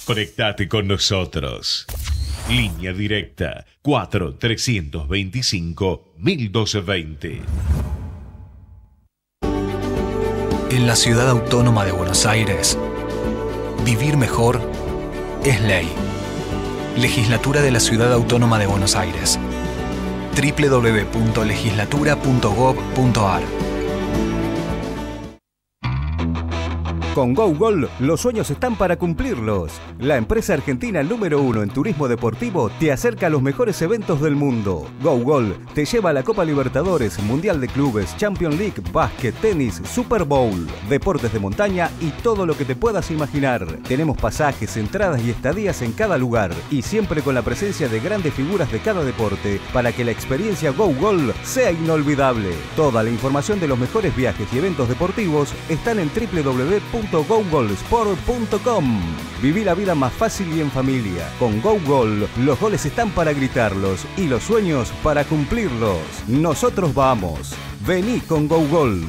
Conectate con nosotros. Línea directa 4-325-1220. En la Ciudad Autónoma de Buenos Aires, vivir mejor es ley. Legislatura de la Ciudad Autónoma de Buenos Aires. www.legislatura.gov.ar. Con GoGol, los sueños están para cumplirlos. La empresa argentina número 1 en turismo deportivo te acerca a los mejores eventos del mundo. GoGol te lleva a la Copa Libertadores, Mundial de Clubes, Champions League, básquet, tenis, Super Bowl, deportes de montaña y todo lo que te puedas imaginar. Tenemos pasajes, entradas y estadías en cada lugar y siempre con la presencia de grandes figuras de cada deporte para que la experiencia GoGol sea inolvidable. Toda la información de los mejores viajes y eventos deportivos están en www.gogolsport.com. Viví la vida más fácil y en familia. Con GoGol, los goles están para gritarlos y los sueños para cumplirlos. Nosotros vamos. Vení con GoGol.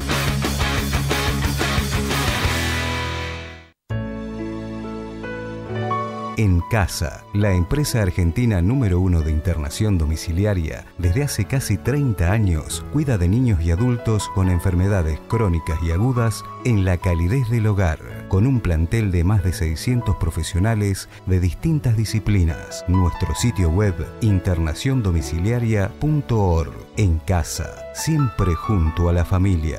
En Casa, la empresa argentina número 1 de internación domiciliaria, desde hace casi 30 años, cuida de niños y adultos con enfermedades crónicas y agudas en la calidez del hogar, con un plantel de más de 600 profesionales de distintas disciplinas. Nuestro sitio web, internaciondomiciliaria.org. En Casa, siempre junto a la familia.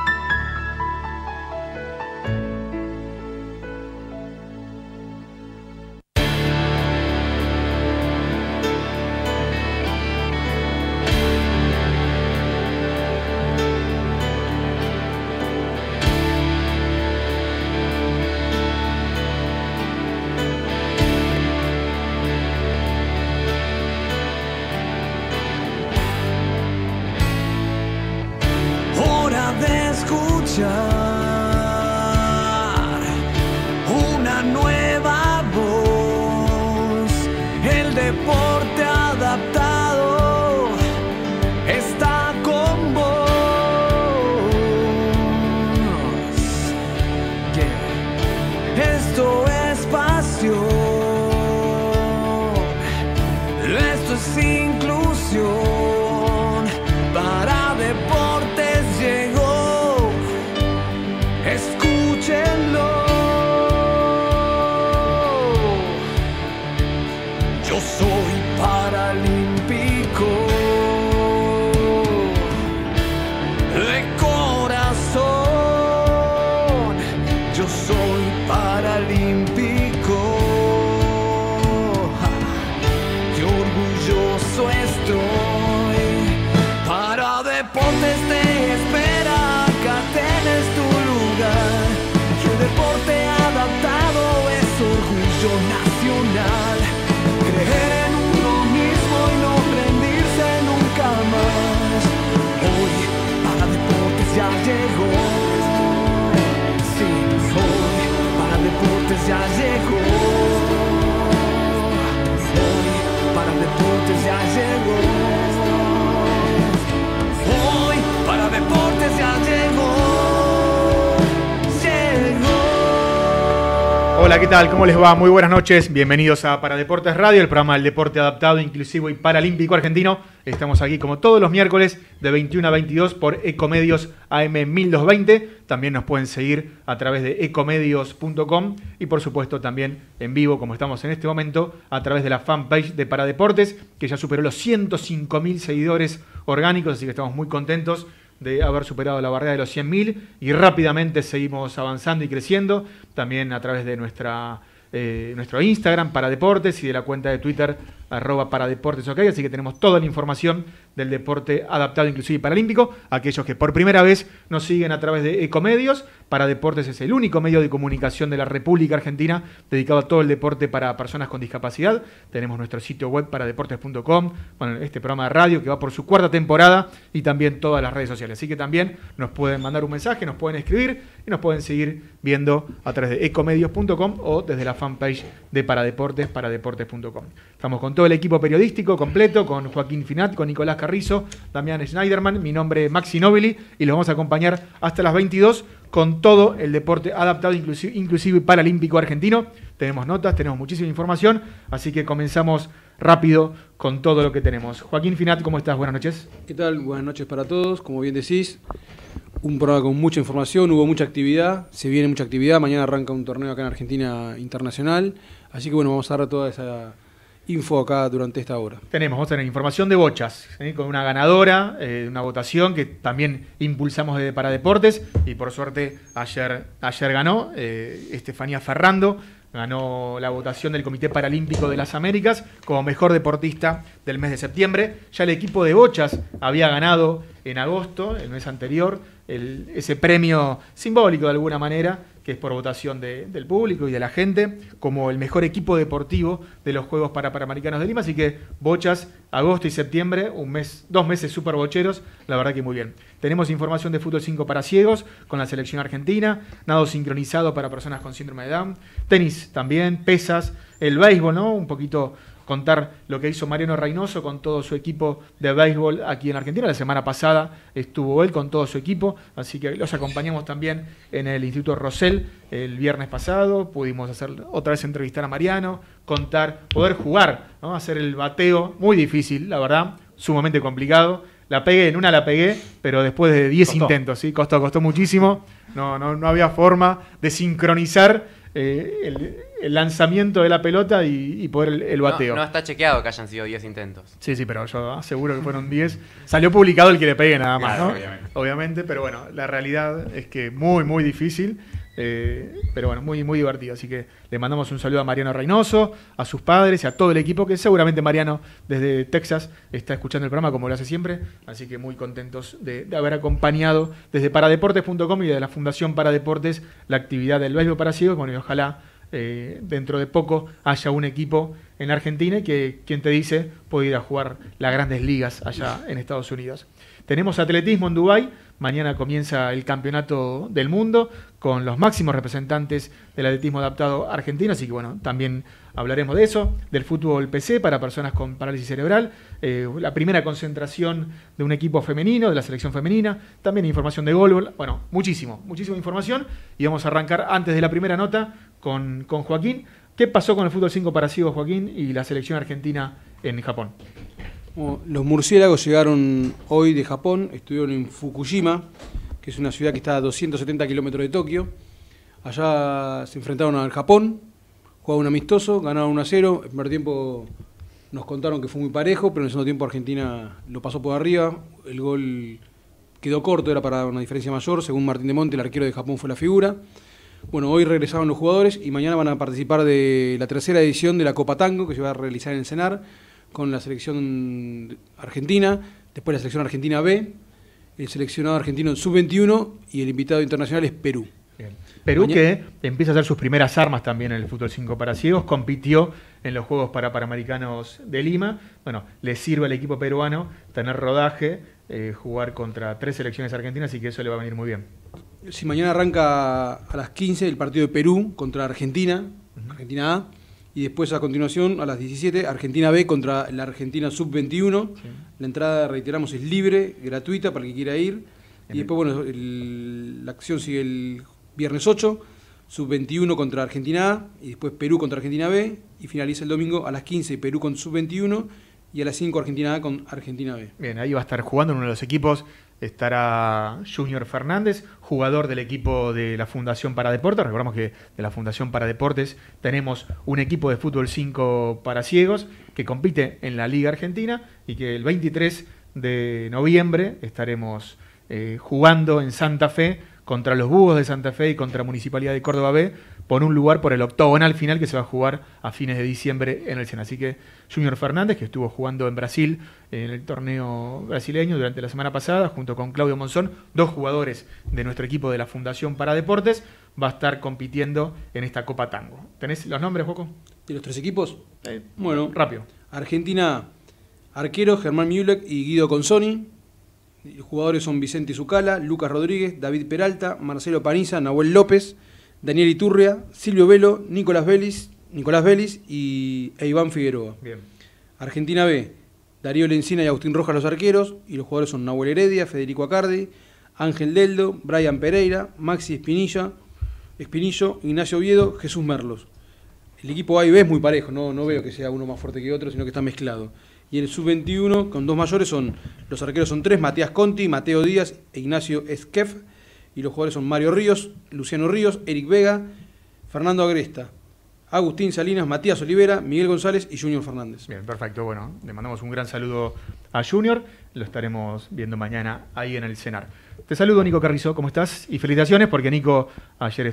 Una nueva voz, el deporte adaptado está con vos. Esto es pasión, esto es inclusión. Para Deportes llegó, escúchenlo. Yo soy paralímpico de corazón. Yo soy paralímpico. Qué orgulloso estoy. Para Deportes te espera, acá tenés tu lugar. Que el deporte adaptado es orgullo nacional. Creer en uno mismo y no rendirse nunca más. Hoy para Deportes ya llegó. Sí, hoy para Deportes ya llegó. Hoy para Deportes ya llegó. Hoy para Deportes ya llegó. Hola, ¿qué tal? ¿Cómo les va? Muy buenas noches. Bienvenidos a Para Deportes Radio, el programa del deporte adaptado, inclusivo y paralímpico argentino. Estamos aquí como todos los miércoles de 21 a 22 por Ecomedios AM 1220. También nos pueden seguir a través de ecomedios.com y por supuesto también en vivo, como estamos en este momento, a través de la fanpage de Para Deportes, que ya superó los 105.000 seguidores orgánicos, así que estamos muy contentos de haber superado la barrera de los 100.000 y rápidamente seguimos avanzando y creciendo, también a través de nuestro Instagram, Para Deportes, y de la cuenta de Twitter, @paradeportesok, así que tenemos toda la información del deporte adaptado, inclusive y paralímpico. Aquellos que por primera vez nos siguen a través de Ecomedios, Para Deportes es el único medio de comunicación de la República Argentina dedicado a todo el deporte para personas con discapacidad. Tenemos nuestro sitio web, paradeportes.com, bueno, este programa de radio que va por su 4ª temporada, y también todas las redes sociales. Así que también nos pueden mandar un mensaje, nos pueden escribir y nos pueden seguir viendo a través de ecomedios.com o desde la fanpage de Paradeportes, paradeportes.com. Estamos con todo el equipo periodístico completo, con Joaquín Finat, con Nicolás Carrizo, Damián Schneiderman, mi nombre es Maxi Nobili, y los vamos a acompañar hasta las 22 con todo el deporte adaptado, inclusivo y paralímpico argentino. tenemos notas, tenemos muchísima información, así que comenzamos rápido con todo lo que tenemos. Joaquín Finat, ¿cómo estás? Buenas noches. ¿Qué tal? Buenas noches para todos. Como bien decís, un programa con mucha información, hubo mucha actividad, se viene mucha actividad, mañana arranca un torneo acá en Argentina internacional, así que bueno, vamos a dar toda esa info acá durante esta hora. Vamos a tener información de bochas, con una ganadora, una votación que también impulsamos desde Paradeportes y por suerte ayer ganó Estefanía Ferrando. Ganó la votación del Comité Paralímpico de las Américas como mejor deportista del mes de septiembre. Ya el equipo de bochas había ganado en agosto, el mes anterior, ese premio simbólico de alguna manera, que es por votación del público y de la gente, como el mejor equipo deportivo de los Juegos Panamericanos de Lima. Así que bochas, agosto y septiembre, 2 meses súper bocheros, la verdad que muy bien. Tenemos información de fútbol 5 para ciegos con la selección argentina, nado sincronizado para personas con síndrome de Down, tenis también, pesas, el béisbol, ¿no? Un poquito contar lo que hizo Mariano Reynoso con todo su equipo de béisbol aquí en Argentina. La semana pasada estuvo él con todo su equipo, así que los acompañamos también en el Instituto Rosell el viernes pasado. Pudimos hacer otra vez entrevistar a Mariano, poder jugar, ¿no? Hacer el bateo, muy difícil, la verdad, sumamente complicado. La pegué, pero después de 10 intentos, ¿sí? Costó muchísimo, no había forma de sincronizar el lanzamiento de la pelota y poder el bateo. No está chequeado que hayan sido 10 intentos. Sí, pero yo aseguro que fueron 10. Salió publicado el que le pegue nada más, claro, ¿no? Obviamente, pero bueno, la realidad es que muy difícil, pero bueno, muy divertido. Así que le mandamos un saludo a Mariano Reynoso, a sus padres y a todo el equipo, que seguramente Mariano desde Texas está escuchando el programa como lo hace siempre. Así que muy contentos de haber acompañado desde paradeportes.com y de la Fundación Paradeportes la actividad del béisbol para ciegos. Bueno, y ojalá dentro de poco haya un equipo en Argentina que, quien te dice, puede ir a jugar las grandes ligas allá en Estados Unidos. Tenemos atletismo en Dubái. Mañana comienza el campeonato del mundo con los máximos representantes del atletismo adaptado argentino, así que bueno, también hablaremos de eso, del fútbol PC para personas con parálisis cerebral, la primera concentración de un equipo femenino, de la selección femenina, también información de golf, bueno, muchísima información, y vamos a arrancar antes de la primera nota con Joaquín. ¿Qué pasó con el fútbol 5 para ciegos, Joaquín, y la selección argentina en Japón? Los murciélagos llegaron hoy de Japón, estuvieron en Fukushima, que es una ciudad que está a 270 kilómetros de Tokio. Allá se enfrentaron al Japón, jugaron un amistoso, ganaron 1-0. El primer tiempo nos contaron que fue muy parejo, pero en el segundo tiempo Argentina lo pasó por arriba. El gol quedó corto, era para una diferencia mayor. Según Martín de Monte, el arquero de Japón fue la figura. Bueno, hoy regresaron los jugadores y mañana van a participar de la tercera edición de la Copa Tango, que se va a realizar en el CENAR, con la selección argentina, después la selección argentina B, el seleccionado argentino sub-21 y el invitado internacional es Perú. Bien. Perú que empieza a hacer sus primeras armas también en el fútbol 5 para ciegos, compitió en los Juegos Panamericanos de Lima. Bueno, le sirve al equipo peruano tener rodaje, jugar contra 3 selecciones argentinas, y que eso le va a venir muy bien. Si mañana arranca a las 15 el partido de Perú contra Argentina, Argentina A, y después a continuación a las 17 Argentina B contra la Argentina sub-21. Sí. La entrada, reiteramos, es libre, gratuita para el que quiera ir. Y después, bueno, la acción sigue el viernes 8, sub-21 contra Argentina A, y después Perú contra Argentina B, y finaliza el domingo a las 15 Perú con sub-21 y a las 5 Argentina A con Argentina B. Bien, ahí va a estar jugando en uno de los equipos. Estará Junior Fernández, jugador del equipo de la Fundación Paradeportes. Recordamos que de la Fundación Paradeportes tenemos un equipo de fútbol 5 para ciegos que compite en la Liga Argentina y que el 23 de noviembre estaremos jugando en Santa Fe contra los Búhos de Santa Fe y contra Municipalidad de Córdoba B por un lugar por el octogonal final que se va a jugar a fines de diciembre en el SENA. Así que Junior Fernández, que estuvo jugando en Brasil en el torneo brasileño durante la semana pasada, junto con Claudio Monzón, 2 jugadores de nuestro equipo de la Fundación Paradeportes, va a estar compitiendo en esta Copa Tango. ¿Tenés los nombres, Joco? ¿De los 3 equipos? Bueno, rápido. Argentina, arquero Germán Miulek y Guido Consoni. Los jugadores son Vicente Zucala, Lucas Rodríguez, David Peralta, Marcelo Paniza, Nahuel López, Daniel Iturria, Silvio Velo, Nicolás Vélez y Iván Figueroa. Bien. Argentina B, Darío Lencina y Agustín Rojas los arqueros, y los jugadores son Nahuel Heredia, Federico Acardi, Ángel Deldo, Brian Pereira, Maxi Espinillo, Ignacio Oviedo, Jesús Merlos. el equipo A y B es muy parejo, no veo que sea uno más fuerte que otro, sino que está mezclado. Y en el sub-21, con 2 mayores, los arqueros son 3, Matías Conti, Mateo Díaz e Ignacio Esquef. Y los jugadores son Mario Ríos, Luciano Ríos, Eric Vega, Fernando Agresta, Agustín Salinas, Matías Olivera, Miguel González y Junior Fernández. Bien, perfecto. Bueno, le mandamos un gran saludo a Junior. Lo estaremos viendo mañana ahí en el CENAR. Te saludo, Nico Carrizo. ¿Cómo estás? Y felicitaciones porque Nico ayer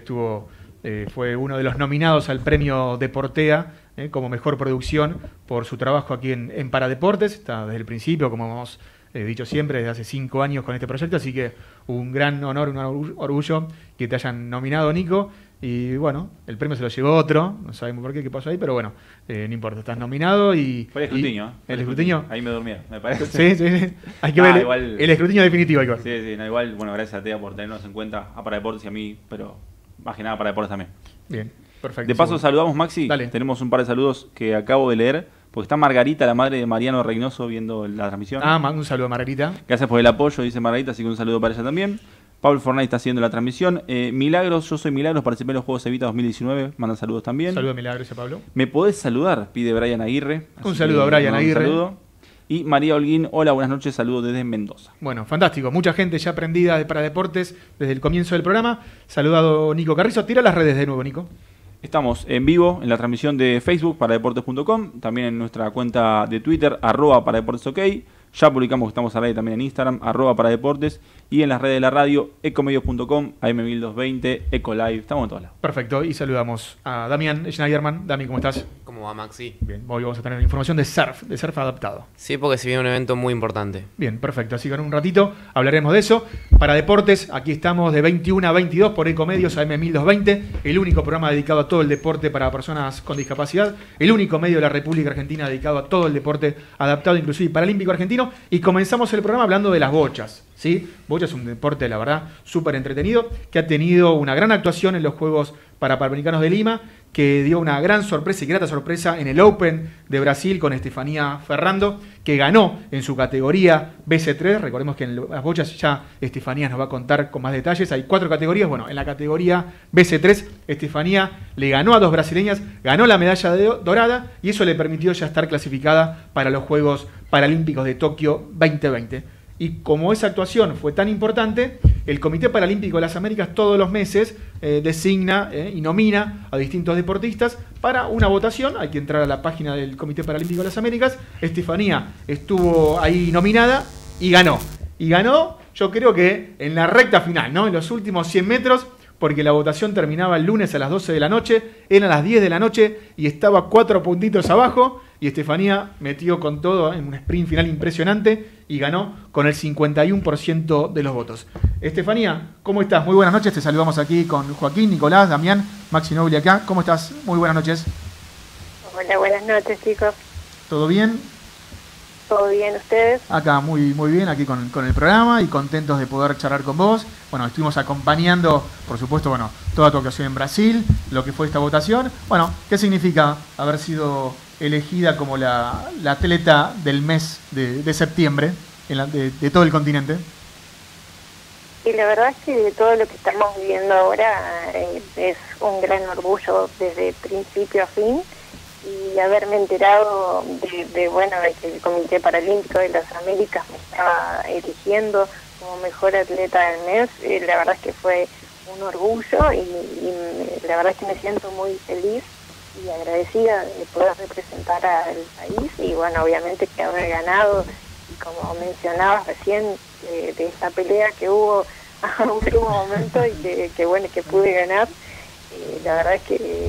fue uno de los nominados al premio Deportea como mejor producción por su trabajo aquí en Paradeportes. Está desde el principio, como hemos dicho siempre, desde hace 5 años con este proyecto. Así que un gran honor, un orgullo que te hayan nominado, Nico. Y bueno, el premio se lo llevó otro, no sabemos por qué pasó ahí, pero bueno, no importa, estás nominado y... Fue el escrutinio. ¿El escrutinio? Ahí me durmieron, me parece. Sí. Hay que ver igual, el escrutinio definitivo. Hay que ver. Sí, igual, bueno, gracias a Tea por tenernos en cuenta, a Paradeportes y a mí, pero más que nada para Deportes también. Bien, perfecto. De paso, saludamos, Maxi. Dale. Tenemos un par de saludos que acabo de leer, porque está Margarita, la madre de Mariano Reynoso, viendo la transmisión. Un saludo a Margarita. Gracias por el apoyo, dice Margarita, así que un saludo para ella también. Pablo Fornay está haciendo la transmisión. Milagros, yo soy Milagros, participé en los Juegos Evita 2019. Manda saludos también. Saludos a Milagros y a Pablo. ¿Me podés saludar? Pide Brian Aguirre. Un saludo a Brian Aguirre. Saludo. Y María Holguín, hola, buenas noches, saludos desde Mendoza. Bueno, fantástico. Mucha gente ya aprendida para deportes desde el comienzo del programa. Saludado Nico Carrizo. Tira las redes de nuevo, Nico. Estamos en vivo en la transmisión de Facebook, paradeportes.com. También en nuestra cuenta de Twitter, @paradeportesok. Ya publicamos que estamos al aire también en Instagram, @paradeportes. Y en las redes de la radio, ecomedios.com, AM1220, Ecolive, estamos en todos lados. Perfecto, y saludamos a Damián Schneiderman. Dami, ¿cómo estás? ¿Cómo va, Maxi? Bien, hoy vamos a tener información de surf adaptado. Sí, porque se viene un evento muy importante. Bien, perfecto, así que en un ratito hablaremos de eso. Para deportes, aquí estamos de 21 a 22 por Ecomedios AM1220, el único programa dedicado a todo el deporte para personas con discapacidad, el único medio de la República Argentina dedicado a todo el deporte adaptado, inclusive paralímpico argentino, y comenzamos el programa hablando de las bochas. ¿Sí? Bocha es un deporte, la verdad, súper entretenido, que ha tenido una gran actuación en los Juegos Panamericanos de Lima, que dio una gran sorpresa y grata sorpresa en el Open de Brasil con Estefanía Ferrando, que ganó en su categoría BC3. Recordemos que en las bochas ya Estefanía nos va a contar con más detalles. Hay 4 categorías. Bueno, en la categoría BC3, Estefanía le ganó a 2 brasileñas, ganó la medalla dorada y eso le permitió ya estar clasificada para los Juegos Paralímpicos de Tokio 2020. Y como esa actuación fue tan importante, el Comité Paralímpico de las Américas todos los meses designa y nomina a distintos deportistas para una votación. Hay que entrar a la página del Comité Paralímpico de las Américas. Estefanía estuvo ahí nominada y ganó. Y ganó, yo creo que en la recta final, ¿no? En los últimos 100 metros, porque la votación terminaba el lunes a las 12 de la noche, eran las 10 de la noche y estaba 4 puntitos abajo. Y Estefanía metió con todo en un sprint final impresionante y ganó con el 51% de los votos. Estefanía, ¿cómo estás? Muy buenas noches, te saludamos aquí con Joaquín, Nicolás, Damián, Maxi Nobili acá. ¿Cómo estás? Muy buenas noches. Hola, buenas noches, chicos. ¿Todo bien? ¿Todo bien ustedes? Acá muy bien, aquí con el programa y contentos de poder charlar con vos. Bueno, estuvimos acompañando, por supuesto, bueno, toda tu actuación en Brasil, lo que fue esta votación. Bueno, ¿qué significa haber sido elegida como la atleta del mes de septiembre de todo el continente? Y la verdad es que de todo lo que estamos viviendo ahora es un gran orgullo desde principio a fin, y haberme enterado de que el Comité Paralímpico de las Américas me estaba eligiendo como mejor atleta del mes. La verdad es que fue un orgullo y la verdad es que me siento muy feliz y agradecida de poder representar al país, y bueno, obviamente que haber ganado, y como mencionabas recién, de esta pelea que hubo a último momento y que pude ganar. La verdad es que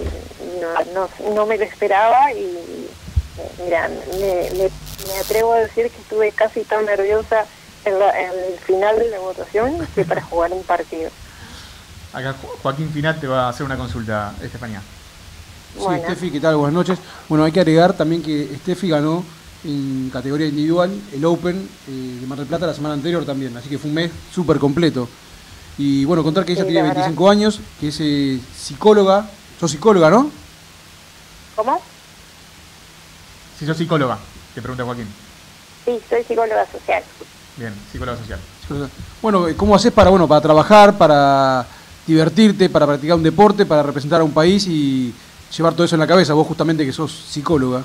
no me lo esperaba, y mira, me atrevo a decir que estuve casi tan nerviosa en el final de la votación que para jugar un partido. Acá Joaquín Finat te va a hacer una consulta, Estefanía. Sí, Steffi, ¿qué tal? Buenas noches. Bueno, hay que agregar también que Steffi ganó en categoría individual el Open de Mar del Plata la semana anterior también, así que fue un mes súper completo. Y bueno, contar que ella tiene 25 años, que es psicóloga. ¿Sos psicóloga, no? ¿Cómo? Si sos psicóloga, te pregunta Joaquín. Sí, soy psicóloga social. Bien, psicóloga social. Bueno, ¿cómo haces para trabajar, para divertirte, para practicar un deporte, para representar a un país y llevar todo eso en la cabeza, vos justamente que sos psicóloga?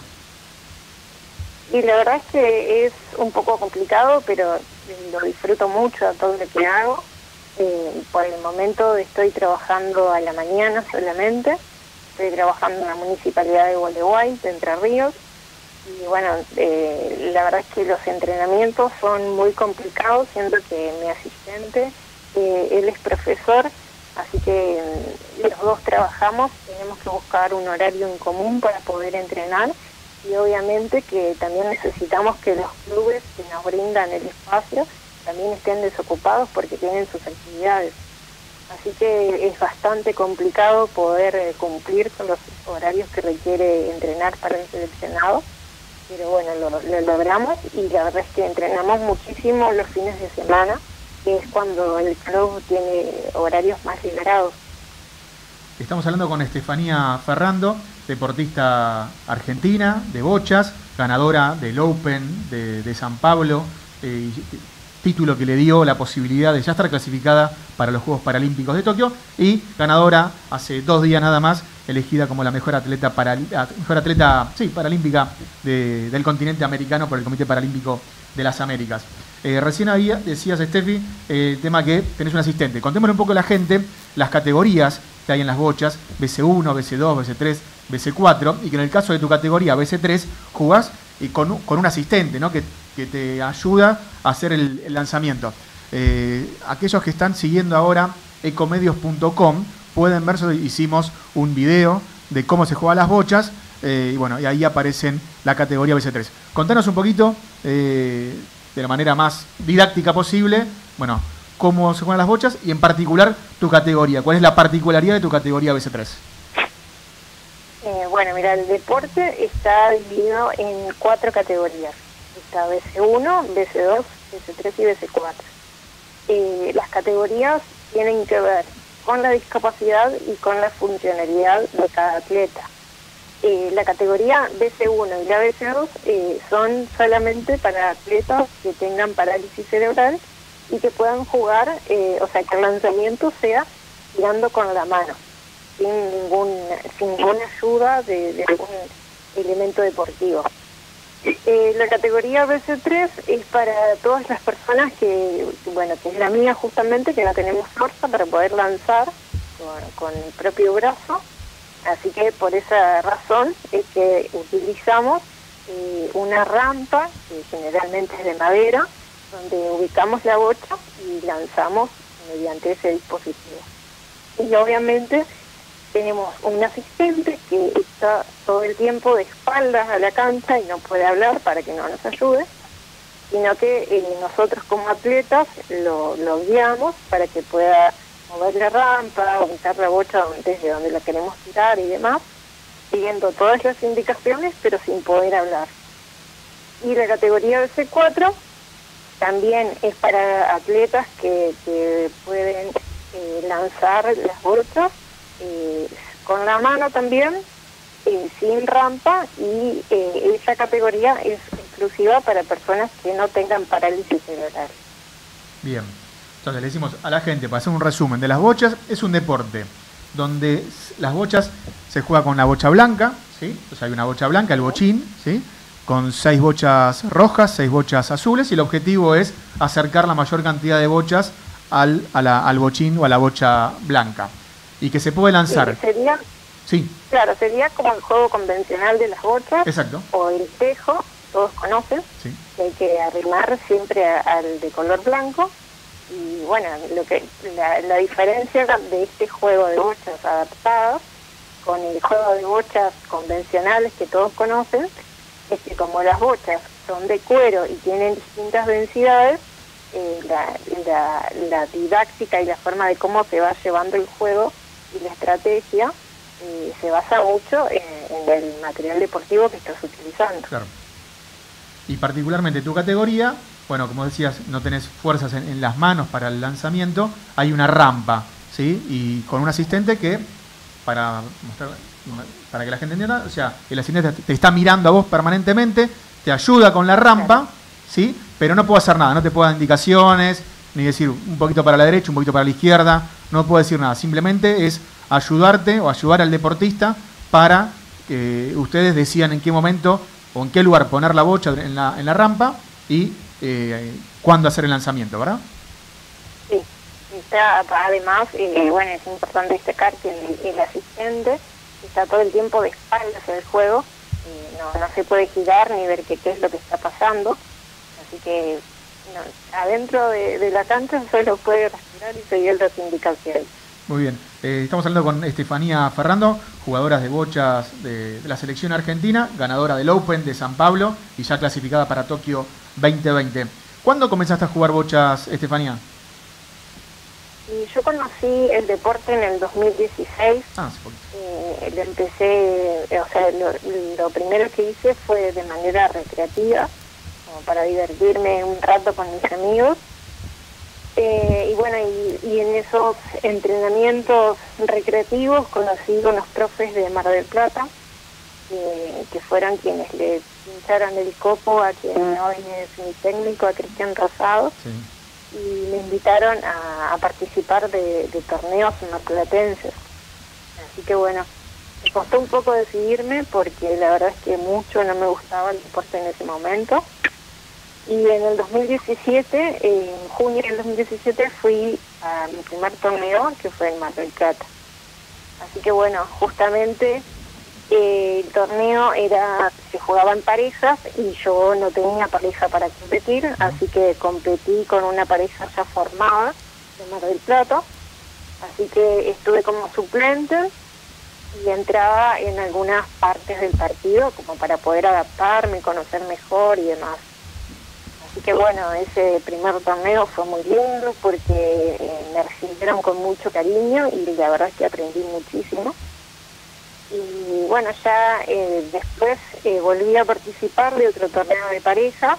Y la verdad es que es un poco complicado, pero lo disfruto mucho a todo lo que hago. Por el momento estoy trabajando a la mañana solamente. Estoy trabajando en la Municipalidad de Gualeguay, de Entre Ríos. Y bueno, la verdad es que los entrenamientos son muy complicados, siendo que mi asistente, él es profesor, así que los dos trabajamos, tenemos que buscar un horario en común para poder entrenar. Y obviamente que también necesitamos que los clubes que nos brindan el espacio también estén desocupados porque tienen sus actividades. Así que es bastante complicado poder cumplir con los horarios que requiere entrenar para el seleccionado. Pero bueno, lo logramos y la verdad es que entrenamos muchísimo los fines de semana, que es cuando el club tiene horarios más liberados. Estamos hablando con Estefanía Ferrando, deportista argentina de bochas, ganadora del Open de San Pablo, título que le dio la posibilidad de ya estar clasificada para los Juegos Paralímpicos de Tokio, y ganadora hace 2 días nada más, elegida como la mejor atleta paralímpica del continente americano por el Comité Paralímpico de las Américas. Recién decías, Steffi, el tema que tenés un asistente. Contémosle un poco a la gente las categorías que hay en las bochas, BC1, BC2, BC3, BC4, y que en el caso de tu categoría BC3 jugás y con un asistente, ¿no? que te ayuda a hacer el lanzamiento. Aquellos que están siguiendo ahora ecomedios.com pueden ver, hicimos un video de cómo se juegan las bochas, y bueno, y ahí aparecen la categoría BC3. Contanos un poquito, de la manera más didáctica posible, bueno, cómo se juegan las bochas y en particular tu categoría. ¿Cuál es la particularidad de tu categoría BC3? Bueno, mira, el deporte está dividido en 4 categorías. Está BC1, BC2, BC3 y BC4. Las categorías tienen que ver con la discapacidad y con la funcionalidad de cada atleta. La categoría BC1 y la BC2 son solamente para atletas que tengan parálisis cerebral y que puedan jugar, o sea, que el lanzamiento sea tirando con la mano, sin ninguna ayuda de algún elemento deportivo. La categoría BC3 es para todas las personas que es la mía justamente, que no tenemos fuerza para poder lanzar con el propio brazo. Así que por esa razón es que utilizamos una rampa, que generalmente es de madera, donde ubicamos la bocha y lanzamos mediante ese dispositivo. Y obviamente tenemos un asistente que está todo el tiempo de espaldas a la cancha y no puede hablar para que no nos ayude, sino que nosotros como atletas lo guiamos para que pueda mover la rampa, ubicar la bocha desde donde la queremos tirar y demás, siguiendo todas las indicaciones pero sin poder hablar. Y la categoría BC4 también es para atletas que pueden lanzar las bochas con la mano también, sin rampa, y esa categoría es exclusiva para personas que no tengan parálisis cerebral. Bien, entonces le decimos a la gente, para hacer un resumen de las bochas, es un deporte donde las bochas se juega con la bocha blanca, ¿sí? O sea, hay una bocha blanca, el bochín, ¿sí? Con 6 bochas rojas, 6 bochas azules, y el objetivo es acercar la mayor cantidad de bochas al bochín o a la bocha blanca, y que se puede lanzar. Claro, sería como el juego convencional de las bochas. Exacto. O el tejo, todos conocen, sí, que hay que arrimar siempre al de color blanco. Y bueno, la diferencia de este juego de bochas adaptadas con el juego de bochas convencionales que todos conocen es que como las bochas son de cuero y tienen distintas densidades, la didáctica y la forma de cómo se va llevando el juego y la estrategia se basa mucho en el material deportivo que estás utilizando. Claro. Y particularmente tu categoría, bueno, como decías, no tenés fuerzas en las manos para el lanzamiento, hay una rampa, ¿sí? Y con un asistente que, para que la gente entienda, o sea, el asistente te está mirando a vos permanentemente, te ayuda con la rampa, claro, ¿sí? Pero no puede hacer nada, no te puede dar indicaciones, ni decir un poquito para la derecha, un poquito para la izquierda, no puede decir nada, simplemente es ayudarte o ayudar al deportista para que ustedes decían en qué momento o en qué lugar poner la bocha en la rampa y cuándo hacer el lanzamiento, ¿verdad? Sí, además, bueno, es importante destacar que el asistente está todo el tiempo de espaldas en el juego, no se puede girar ni ver qué es lo que está pasando, así que adentro de la cancha solo puede respirar y seguir las indicaciones. Muy bien, estamos hablando con Estefanía Ferrando, jugadora de bochas de la selección argentina, ganadora del Open de San Pablo y ya clasificada para Tokio 2020. ¿Cuándo comenzaste a jugar bochas, Estefanía? Y yo conocí el deporte en el 2016. Lo empecé, o sea, lo primero que hice fue de manera recreativa, como para divertirme un rato con mis amigos. Y bueno, y en esos entrenamientos recreativos conocí con los profes de Mar del Plata, que fueron quienes le pincharon el copo a quien hoy es mi técnico, a Cristian Rosado. Sí. Y me invitaron a participar de torneos marplatenses. Así que bueno, me costó un poco decidirme porque la verdad es que mucho no me gustaba el deporte en ese momento. Y en el 2017, en junio del 2017, fui a mi primer torneo, que fue en Mar del Plata. Así que bueno, justamente el torneo se jugaba en parejas y yo no tenía pareja para competir, así que competí con una pareja ya formada de Mar del Plata, así que estuve como suplente y entraba en algunas partes del partido como para poder adaptarme, conocer mejor y demás. Así que bueno, ese primer torneo fue muy lindo porque me recibieron con mucho cariño y la verdad es que aprendí muchísimo. Y bueno, ya después volví a participar de otro torneo de pareja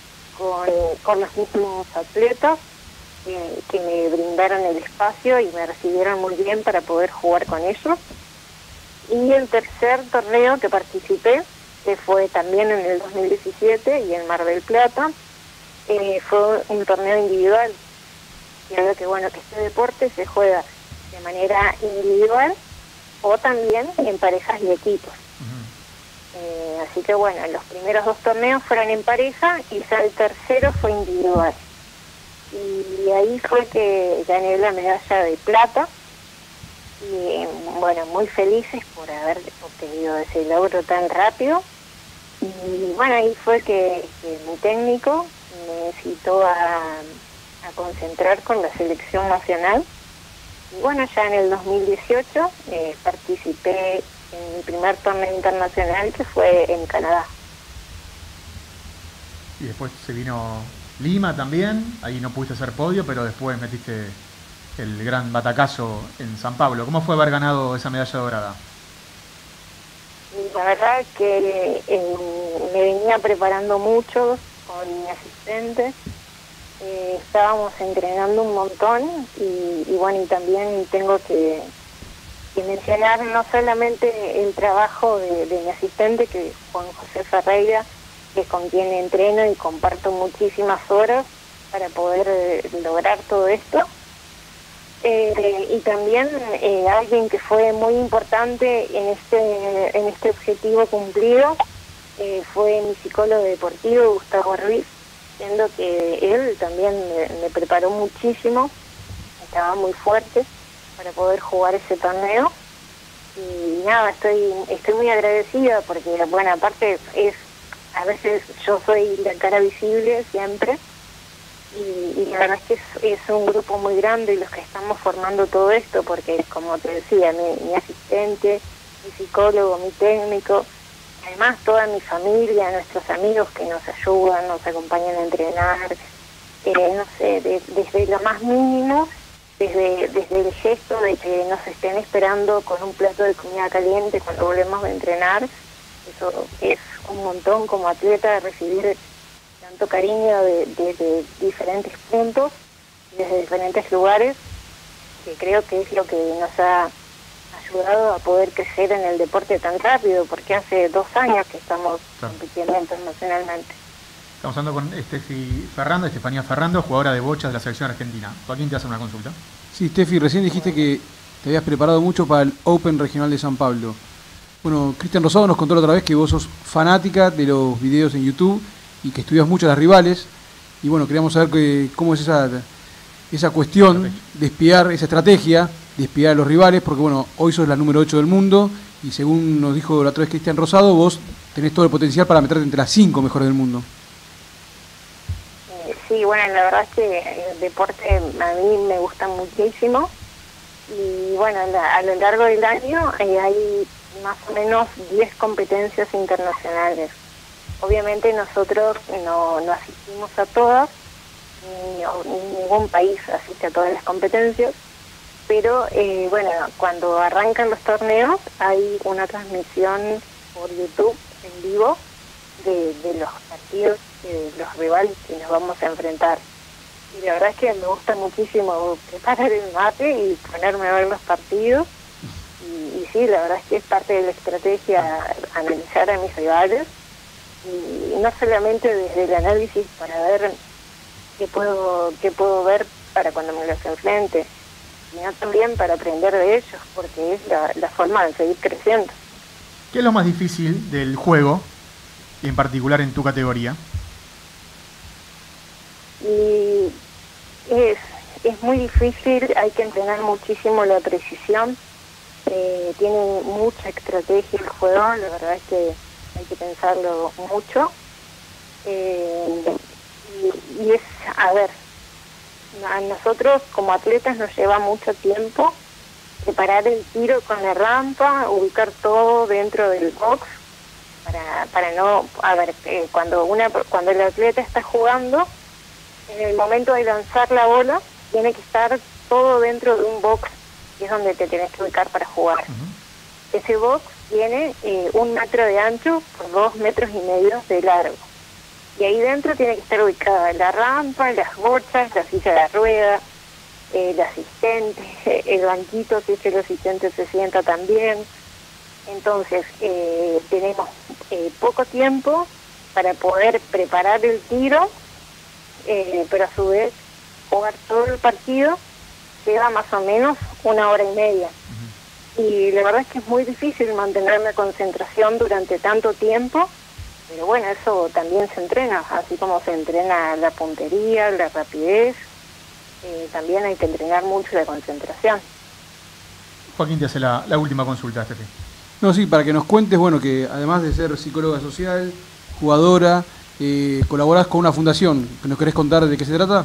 con los mismos atletas que me brindaron el espacio y me recibieron muy bien para poder jugar con ellos. Y el tercer torneo que participé, que fue también en el 2017 y en Mar del Plata, fue un torneo individual. Y creo que bueno, que este deporte se juega de manera individual o también en parejas y equipos. Así que bueno, los primeros dos torneos fueron en pareja y ya el tercero fue individual. Y ahí fue que gané la medalla de plata. Y bueno, muy felices por haber obtenido ese logro tan rápido. Y bueno, ahí fue que mi técnico me citó a concentrar con la selección nacional. Y bueno, ya en el 2018 participé en mi primer torneo internacional, que fue en Canadá. Y después se vino Lima también, ahí no pudiste hacer podio, pero después metiste el gran batacazo en San Pablo. ¿Cómo fue haber ganado esa medalla dorada? La verdad que me venía preparando mucho con mi asistente. Estábamos entrenando un montón y bueno, y también tengo que mencionar no solamente el trabajo de mi asistente, que es Juan José Ferreira, que con quien entreno y comparto muchísimas horas para poder lograr todo esto, y también alguien que fue muy importante en este objetivo cumplido fue mi psicólogo deportivo, Gustavo Ruiz, siendo que él también me preparó muchísimo, estaba muy fuerte para poder jugar ese torneo. Y nada, estoy muy agradecida porque, bueno, aparte a veces yo soy la cara visible siempre y la verdad es que es un grupo muy grande los que estamos formando todo esto, porque como te decía, mi asistente, mi psicólogo, mi técnico, además toda mi familia, nuestros amigos que nos ayudan, nos acompañan a entrenar, no sé, desde lo más mínimo, desde el gesto de que nos estén esperando con un plato de comida caliente cuando volvemos a entrenar. Eso es un montón como atleta, de recibir tanto cariño de diferentes puntos, desde diferentes lugares, que creo que es lo que nos ha ayudado a poder crecer en el deporte tan rápido, porque hace 2 años que estamos compitiendo internacionalmente. Estamos hablando con Estefanía Ferrando, jugadora de bochas de la selección argentina. Joaquín te hace una consulta. Sí, Steffi, recién dijiste que te habías preparado mucho para el Open Regional de San Pablo. Bueno, Cristian Rosado nos contó la otra vez que vos sos fanática de los videos en YouTube y que estudias mucho a las rivales. Y bueno, queríamos saber cómo es esa cuestión de espiar, esa estrategia de espiar a los rivales, porque bueno, hoy sos la número 8 del mundo y según nos dijo la otra vez Cristian Rosado, vos tenés todo el potencial para meterte entre las 5 mejores del mundo. Sí, bueno, la verdad es que el deporte a mí me gusta muchísimo y bueno, a lo largo del año hay más o menos 10 competencias internacionales. Obviamente nosotros no asistimos a todas, ni ningún país asiste a todas las competencias, pero bueno, cuando arrancan los torneos hay una transmisión por YouTube en vivo de los partidos, de los rivales que nos vamos a enfrentar. Y la verdad es que me gusta muchísimo preparar el mate y ponerme a ver los partidos. Y sí, la verdad es que es parte de la estrategia analizar a mis rivales. Y no solamente desde el análisis para ver qué puedo ver para cuando me los enfrente, sino también para aprender de ellos, porque es la forma de seguir creciendo. ¿Qué es lo más difícil del juego, y en particular en tu categoría? Y es muy difícil, hay que entrenar muchísimo la precisión, tiene mucha estrategia el juego, la verdad es que hay que pensarlo mucho, y es, a ver, a nosotros como atletas nos lleva mucho tiempo preparar el tiro con la rampa, ubicar todo dentro del box, para no, a ver, cuando el atleta está jugando, en el momento de lanzar la bola, tiene que estar todo dentro de un box, que es donde te tenés que ubicar para jugar. Ese box tiene 1 metro de ancho por 2,5 metros de largo. Y ahí dentro tiene que estar ubicada la rampa, las bochas, la silla de rueda, el asistente, el banquito, si es que el asistente se sienta también. Entonces, tenemos poco tiempo para poder preparar el tiro, pero a su vez jugar todo el partido lleva más o menos 1 hora y media. Y la verdad es que es muy difícil mantener la concentración durante tanto tiempo, pero bueno, eso también se entrena, así como se entrena la puntería, la rapidez, también hay que entrenar mucho la concentración. Joaquín te hace la última consulta, Estefi. No, sí, para que nos cuentes, bueno, que además de ser psicóloga social, jugadora, colaborás con una fundación. ¿Nos querés contar de qué se trata?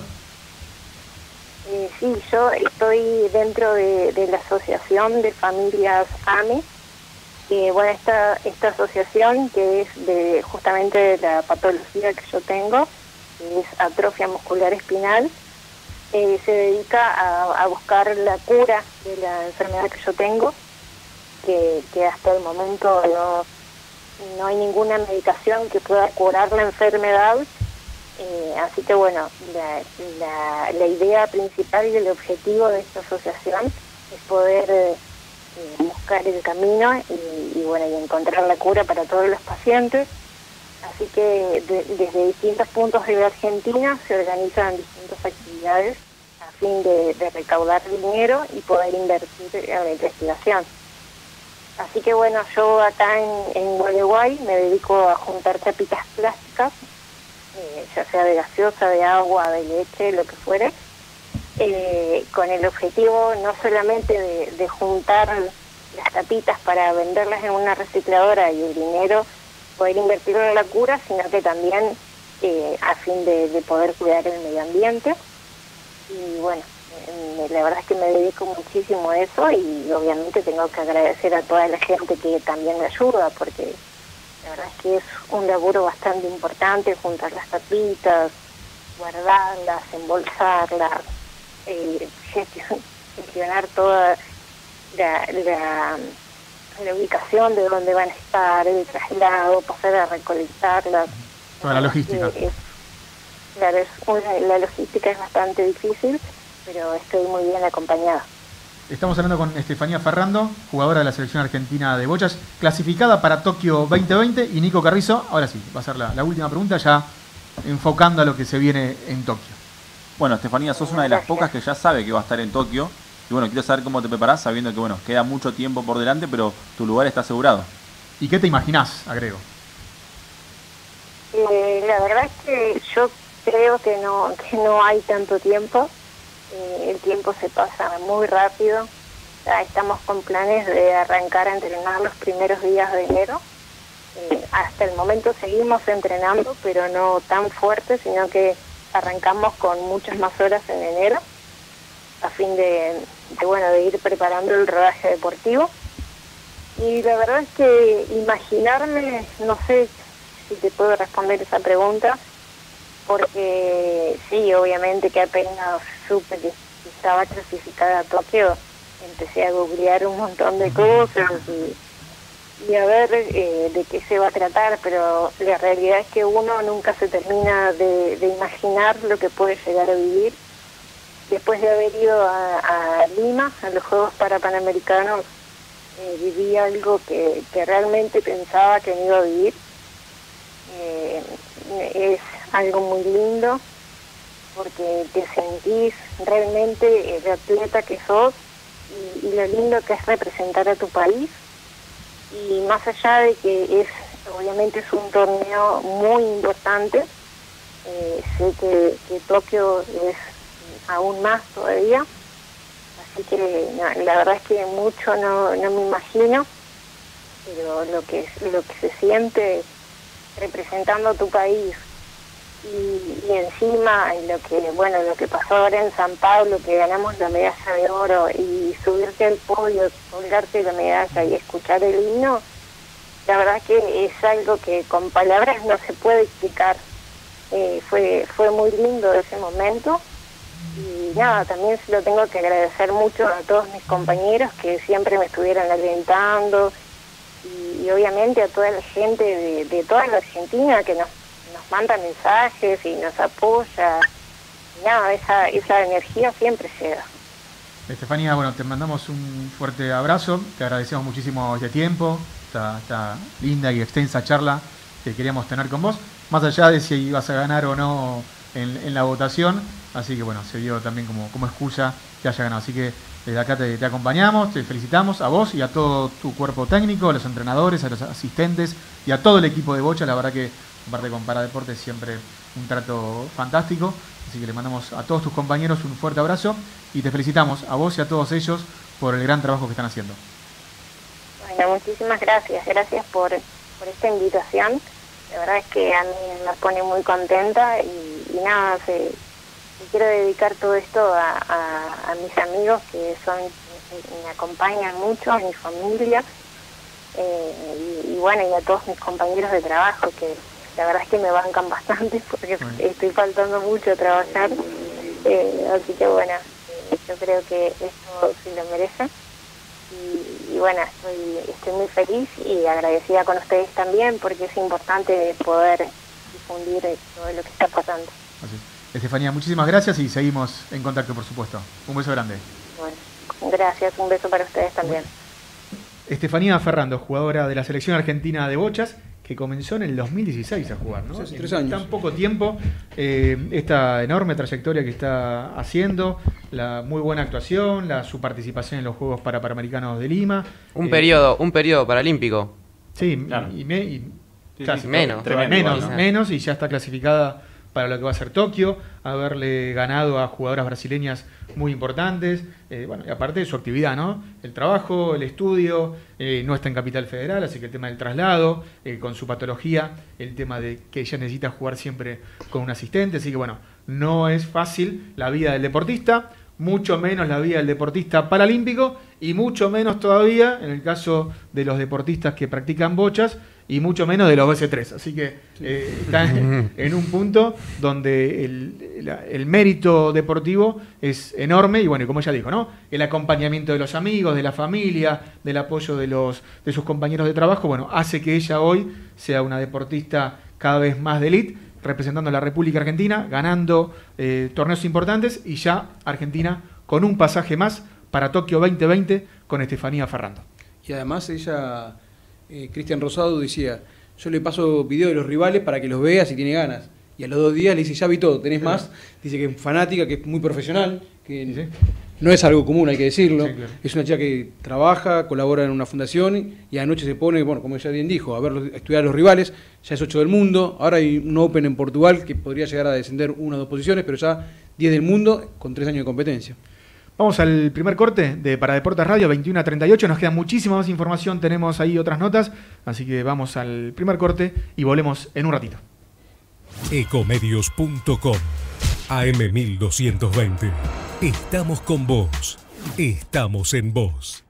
Sí, yo estoy dentro de la Asociación de Familias AME. Bueno, esta asociación, que es justamente de la patología que yo tengo, que es atrofia muscular espinal, se dedica a buscar la cura de la enfermedad que yo tengo, que hasta el momento no hay ninguna medicación que pueda curar la enfermedad. Así que bueno, la idea principal y el objetivo de esta asociación es poder buscar el camino y bueno, y encontrar la cura para todos los pacientes. Así que desde distintos puntos de la Argentina se organizan distintas actividades a fin de recaudar dinero y poder invertir en la investigación. Así que bueno, yo acá en Gualeguay me dedico a juntar chapitas plásticas, ya sea de gaseosa, de agua, de leche, lo que fuere, con el objetivo no solamente de juntar las tapitas para venderlas en una recicladora y el dinero poder invertirlo en la cura, sino que también a fin de poder cuidar el medio ambiente. Y bueno, la verdad es que me dedico muchísimo a eso y obviamente tengo que agradecer a toda la gente que también me ayuda, porque la verdad es que es un laburo bastante importante, juntar las tapitas, guardarlas, embolsarlas, gestionar toda la ubicación de dónde van a estar, el traslado, pasar a recolectarlas. Toda la logística. Claro, la logística es bastante difícil, pero estoy muy bien acompañada. Estamos hablando con Estefanía Ferrando, jugadora de la selección argentina de bochas, clasificada para Tokio 2020, y Nico Carrizo. Ahora sí, va a ser la última pregunta, ya enfocando a lo que se viene en Tokio. Bueno, Estefanía, sos una de las pocas que ya sabe que va a estar en Tokio. Y bueno, quiero saber cómo te preparás, sabiendo que bueno, queda mucho tiempo por delante, pero tu lugar está asegurado. ¿Y qué te imaginás, agrego? La verdad es que yo creo que no hay tanto tiempo. El tiempo se pasa muy rápido. Ya estamos con planes de arrancar a entrenar los primeros días de enero. Hasta el momento seguimos entrenando, pero no tan fuerte, sino que arrancamos con muchas más horas en enero, a fin de ir preparando el rodaje deportivo. Y la verdad es que imaginarme, no sé si te puedo responder esa pregunta, porque sí, obviamente que apenas supe que estaba clasificada a Tokio, empecé a googlear un montón de cosas y a ver de qué se va a tratar, pero la realidad es que uno nunca se termina de imaginar lo que puede llegar a vivir. Después de haber ido a Lima, a los Juegos Panamericanos, viví algo que realmente pensaba que no iba a vivir. Es algo muy lindo, porque te sentís realmente el atleta que sos y lo lindo que es representar a tu país. Y más allá de que obviamente es un torneo muy importante, sé que Tokio es aún más todavía, así que la verdad es que mucho no me imagino, pero lo que se siente representando a tu país y encima lo que pasó ahora en San Pablo, que ganamos la medalla de oro, y subirte al podio, colgarte la medalla y escuchar el himno, la verdad que es algo que con palabras no se puede explicar. Fue muy lindo ese momento y nada, también se lo tengo que agradecer mucho a todos mis compañeros que siempre me estuvieron alentando y obviamente a toda la gente de toda la Argentina que nos manda mensajes y nos apoya. Nada, esa energía siempre llega. Estefanía, bueno, te mandamos un fuerte abrazo, te agradecemos muchísimo este tiempo, esta linda y extensa charla que queríamos tener con vos, más allá de si ibas a ganar o no en la votación, así que bueno, se dio también como excusa que haya ganado, así que desde acá te acompañamos, te felicitamos a vos y a todo tu cuerpo técnico, a los entrenadores, a los asistentes y a todo el equipo de bocha. La verdad que aparte con Paradeportes siempre un trato fantástico, así que le mandamos a todos tus compañeros un fuerte abrazo y te felicitamos a vos y a todos ellos por el gran trabajo que están haciendo. Bueno, muchísimas gracias por esta invitación. La verdad es que a mí me pone muy contenta y nada, quiero dedicar todo esto a mis amigos que me acompañan mucho, a mi familia y a todos mis compañeros de trabajo que la verdad es que me bancan bastante porque estoy faltando mucho a trabajar, así que bueno, yo creo que esto sí lo merece y bueno, estoy muy feliz y agradecida con ustedes también porque es importante poder difundir todo lo que está pasando. Así es. Estefanía, muchísimas gracias y seguimos en contacto, por supuesto. Un beso grande. Bueno, gracias, un beso para ustedes también. Estefanía Ferrando, jugadora de la selección argentina de bochas, que comenzó en el 2016 a jugar, ¿no? Hace 3 años. En tan poco tiempo, esta enorme trayectoria que está haciendo, la muy buena actuación, su participación en los Juegos Panamericanos de Lima. Un periodo paralímpico. Sí, claro. Casi Menos. Y ya está clasificada para lo que va a ser Tokio, haberle ganado a jugadoras brasileñas muy importantes, y aparte de su actividad, ¿no? El trabajo, el estudio, no está en Capital Federal, así que el tema del traslado, con su patología, el tema de que ella necesita jugar siempre con un asistente, así que bueno, no es fácil la vida del deportista, mucho menos la vida del deportista paralímpico y mucho menos todavía en el caso de los deportistas que practican bochas y mucho menos de los BC3, así que está en un punto donde el mérito deportivo es enorme y bueno, como ella dijo, ¿no? El acompañamiento de los amigos, de la familia, del apoyo de sus compañeros de trabajo, bueno, hace que ella hoy sea una deportista cada vez más de élite, representando a la República Argentina, ganando torneos importantes y ya Argentina con un pasaje más para Tokio 2020 con Estefanía Ferrando. Y además ella, Cristian Rosado decía, yo le paso videos de los rivales para que los vea si tiene ganas. Y Y a los 2 días le dice, ya vi todo, tenés más. Dice que es fanática, que es muy profesional, que no es algo común, hay que decirlo. Sí, claro. Es una chica que trabaja, colabora en una fundación y anoche se pone, bueno, como ya bien dijo, a estudiar a los rivales. Ya es 8 del mundo. Ahora hay un Open en Portugal que podría llegar a descender 1 o 2 posiciones, pero ya 10 del mundo con 3 años de competencia. Vamos al primer corte de Para Deportes Radio, 21:38. Nos queda muchísima más información, tenemos ahí otras notas, así que vamos al primer corte y volvemos en un ratito. Ecomedios.com AM1220. Estamos con vos. Estamos en vos.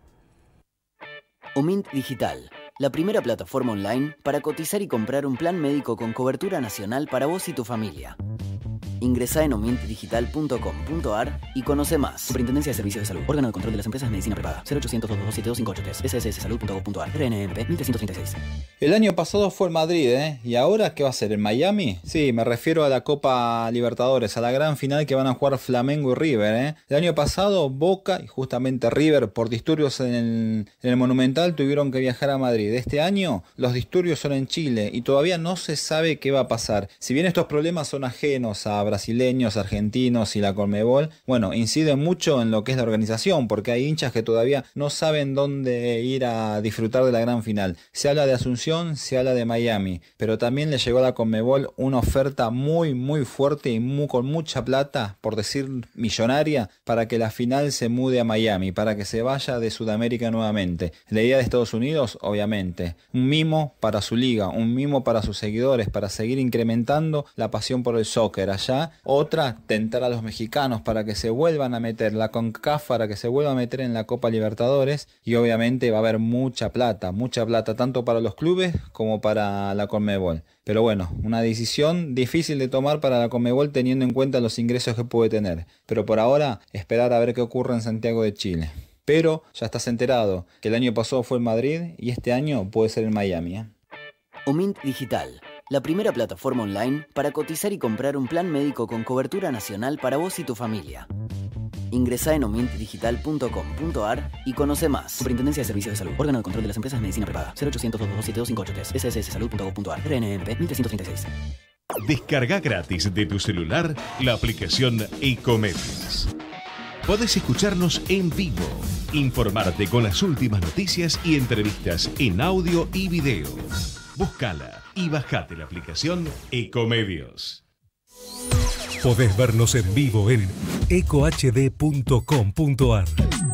Omint Digital, la primera plataforma online para cotizar y comprar un plan médico con cobertura nacional para vos y tu familia. Ingresá en omintdigital.com.ar y conoce más. Superintendencia de Servicios de Salud. Órgano de control de las empresas de medicina privada. 0800-227-258. SSSsalud.gov.ar. RNMP 1336. El año pasado fue en Madrid, ¿eh? ¿Y ahora qué va a ser? ¿En Miami? Sí, me refiero a la Copa Libertadores, a la gran final que van a jugar Flamengo y River, ¿eh? El año pasado Boca y justamente River, por disturbios en el Monumental, tuvieron que viajar a Madrid. Este año los disturbios son en Chile y todavía no se sabe qué va a pasar. Si bien estos problemas son ajenos a brasileños, argentinos y la Conmebol, bueno, inciden mucho en lo que es la organización, porque hay hinchas que todavía no saben dónde ir a disfrutar de la gran final. Se habla de Asunción, se habla de Miami, pero también le llegó a la Conmebol una oferta muy fuerte y con mucha plata, por decir millonaria, para que la final se mude a Miami, para que se vaya de Sudamérica nuevamente. La idea de Estados Unidos, obviamente, un mimo para su liga, un mimo para sus seguidores, para seguir incrementando la pasión por el soccer allá. Otra, tentar a los mexicanos para que se vuelvan a meter, la CONCACAF para que se vuelva a meter en la Copa Libertadores, y obviamente va a haber mucha plata, tanto para los clubes como para la Conmebol. Pero bueno, una decisión difícil de tomar para la Conmebol teniendo en cuenta los ingresos que puede tener. Pero por ahora, esperar a ver qué ocurre en Santiago de Chile. Pero ya estás enterado que el año pasado fue en Madrid y este año puede ser en Miami, ¿eh? Omint Digital, la primera plataforma online para cotizar y comprar un plan médico con cobertura nacional para vos y tu familia. Ingresá en omintdigital.com.ar y conoce más. Superintendencia de Servicios de Salud. Órgano de control de las empresas de medicina privada. 0800-227-258. SSSsalud.gov.ar. RNMP 1336. Descarga gratis de tu celular la aplicación Ecomedios. Podés escucharnos en vivo, informarte con las últimas noticias y entrevistas en audio y video. Búscala y bajate la aplicación Ecomedios. Podés vernos en vivo en ecohd.com.ar.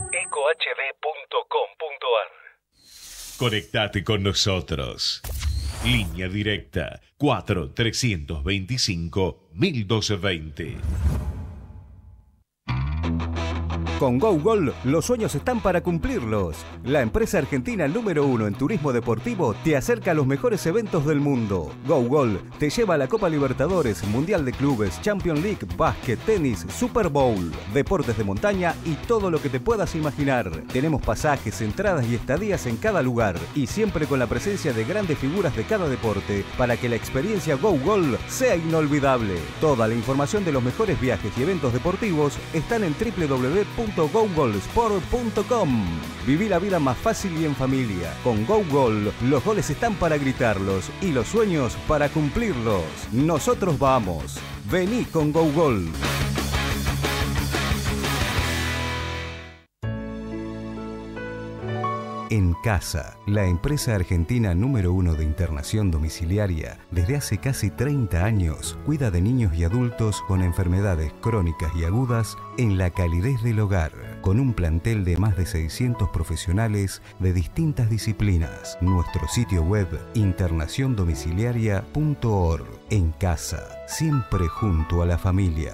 Conectate con nosotros. Línea directa 4-325-1220. Con GoGol, los sueños están para cumplirlos. La empresa argentina número 1 en turismo deportivo te acerca a los mejores eventos del mundo. GoGol te lleva a la Copa Libertadores, Mundial de Clubes, Champions League, básquet, tenis, Super Bowl, deportes de montaña y todo lo que te puedas imaginar. Tenemos pasajes, entradas y estadías en cada lugar y siempre con la presencia de grandes figuras de cada deporte para que la experiencia GoGol sea inolvidable. Toda la información de los mejores viajes y eventos deportivos están en www.gogolsport.com. Viví la vida más fácil y en familia. Con GoGol, los goles están para gritarlos y los sueños para cumplirlos. Nosotros vamos. Vení con GoGol. En Casa, la empresa argentina número 1 de internación domiciliaria, desde hace casi 30 años, cuida de niños y adultos con enfermedades crónicas y agudas en la calidez del hogar, con un plantel de más de 600 profesionales de distintas disciplinas. Nuestro sitio web, internaciondomiciliaria.org. En Casa, siempre junto a la familia.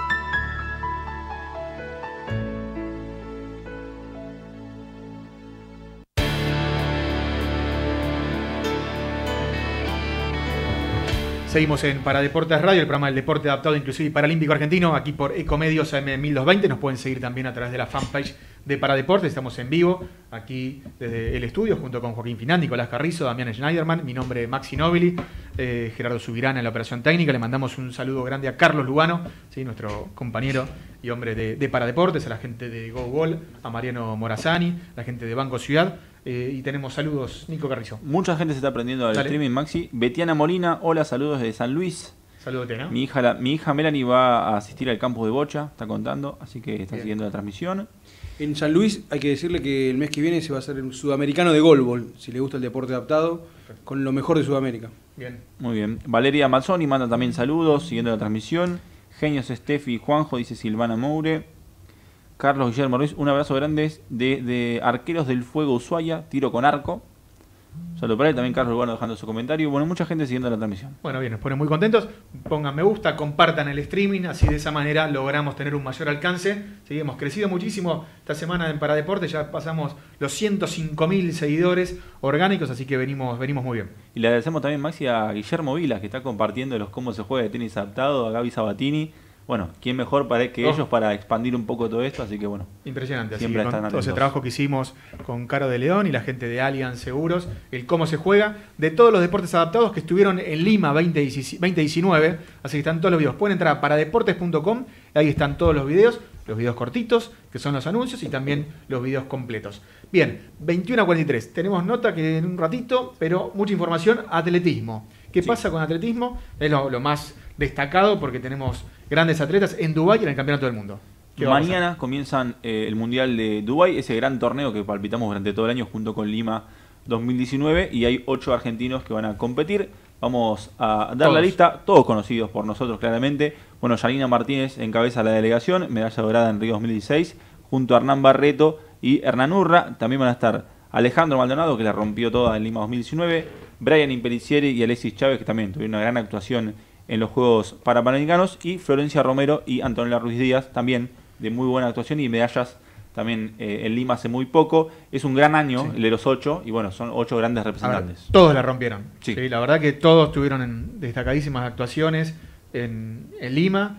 Seguimos en Para Deportes Radio, el programa del deporte adaptado inclusive y paralímpico argentino, aquí por Ecomedios AM1220. Nos pueden seguir también a través de la fanpage de Para Deportes. Estamos en vivo aquí desde el estudio junto con Joaquín Finán, Nicolás Carrizo, Damián Schneiderman, mi nombre es Maxi Nobili, Gerardo Subirana en la operación técnica. Le mandamos un saludo grande a Carlos Lugano, ¿sí? Nuestro compañero y hombre de Para Deportes, a la gente de GoGol, a Mariano Morazani, la gente de Banco Ciudad. Y tenemos saludos, Nico Carrizo. Mucha gente se está aprendiendo al streaming, Maxi. Betiana Molina, hola, saludos desde San Luis. Saludate, ¿no? Mi hija Melanie va a asistir al campus de Bocha, está contando, así que está siguiendo la transmisión. En San Luis hay que decirle que el mes que viene se va a hacer el sudamericano de goalball, si le gusta el deporte adaptado, con lo mejor de Sudamérica. Bien. Muy bien. Valeria Mazzoni manda también saludos, siguiendo la transmisión. Genios Steffi y Juanjo, dice Silvana Moure. Carlos Guillermo Ruiz, un abrazo grande de Arqueros del Fuego Ushuaia, tiro con arco. Saludos para él, también Carlos Urbano dejando su comentario. Bueno, mucha gente siguiendo la transmisión. Bueno, bien, nos ponen muy contentos. Pongan me gusta, compartan el streaming, así de esa manera logramos tener un mayor alcance. Sí, hemos crecido muchísimo esta semana en Paradeporte, ya pasamos los 105.000 seguidores orgánicos, así que venimos muy bien. Y le agradecemos también, Maxi, a Guillermo Vilas, que está compartiendo los cómo se juega de tenis adaptado, a Gaby Sabatini. Bueno, ¿quién mejor que ellos para expandir un poco todo esto? Así que bueno. Impresionante. Siempre así que con todo ese trabajo que hicimos con Caro de León y la gente de Allianz Seguros, el cómo se juega, de todos los deportes adaptados que estuvieron en Lima 2019, así que están todos los videos. Pueden entrar a paradeportes.com, ahí están todos los videos cortitos, que son los anuncios, y también los videos completos. Bien, 21:43. Tenemos nota que en un ratito, pero mucha información, atletismo. ¿Qué pasa con atletismo? Es lo más destacado porque tenemos grandes atletas en Dubái y en el Campeonato del Mundo. Mañana comienzan el Mundial de Dubái, ese gran torneo que palpitamos durante todo el año junto con Lima 2019, y hay 8 argentinos que van a competir. Vamos a dar la lista, todos conocidos por nosotros claramente. Bueno, Yanina Martínez encabeza la delegación, medalla dorada en Río 2016, junto a Hernán Barreto y Hernán Urra. También van a estar Alejandro Maldonado, que la rompió toda en Lima 2019, Brian Impericieri y Alexis Chávez, que también tuvieron una gran actuación en los Juegos Parapanamericanos, y Florencia Romero y Antonella Ruiz Díaz, también de muy buena actuación y medallas también en Lima hace muy poco. Es un gran año, el de los 8, y bueno, son 8 grandes representantes. Ver, todos la rompieron. Sí. Sí, la verdad que todos tuvieron destacadísimas actuaciones en Lima,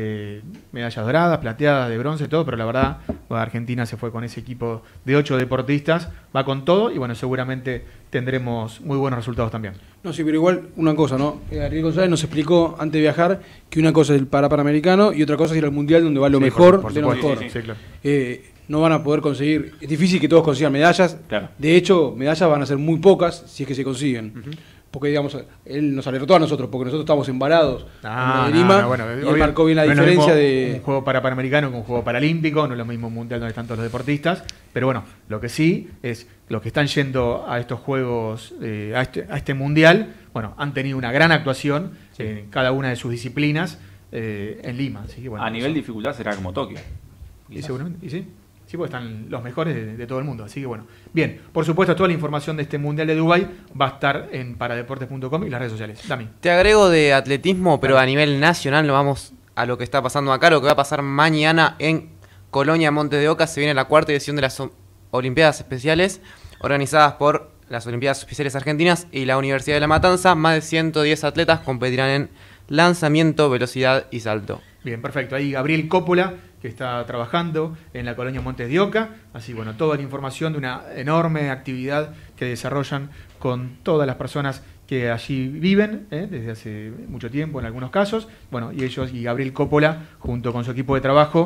medallas doradas, plateadas, de bronce, todo, pero la verdad, Argentina se fue con ese equipo de 8 deportistas, va con todo, y bueno, seguramente tendremos muy buenos resultados también. No, sí, pero igual una cosa, ¿no? Ariel González nos explicó antes de viajar que una cosa es el Panamericano y otra cosa es ir al Mundial, donde va lo mejor de lo mejor. Sí, claro. No van a poder conseguir, es difícil que todos consigan medallas. Claro. De hecho, medallas van a ser muy pocas si es que se consiguen. Porque, digamos, él nos alertó a nosotros, porque nosotros estamos embalados en Lima, bueno, y él marcó bien la diferencia de... Un juego panamericano con un juego paralímpico, no es lo mismo un mundial donde están todos los deportistas, pero bueno, lo que sí es, los que están yendo a estos juegos, a este mundial, bueno, han tenido una gran actuación en cada una de sus disciplinas en Lima. Así que, bueno, a nivel de dificultad será como Tokio. Y seguramente, y sí. Sí, porque están los mejores de todo el mundo. Así que bueno. Bien, por supuesto, toda la información de este Mundial de Dubái va a estar en paradeportes.com y las redes sociales. Dami. Te agrego de atletismo, pero a nivel nacional, nos vamos a lo que está pasando acá, lo que va a pasar mañana en Colonia, Montes de Oca. Se viene la cuarta edición de las Olimpiadas Especiales, organizadas por las Olimpiadas Especiales Argentinas y la Universidad de La Matanza. Más de 110 atletas competirán en lanzamiento, velocidad y salto. Bien, perfecto. Ahí Gabriel Coppola, que está trabajando en la Colonia Montes de Oca. Así, bueno, toda la información de una enorme actividad que desarrollan con todas las personas que allí viven, desde hace mucho tiempo en algunos casos. Bueno, y ellos y Gabriel Coppola, junto con su equipo de trabajo,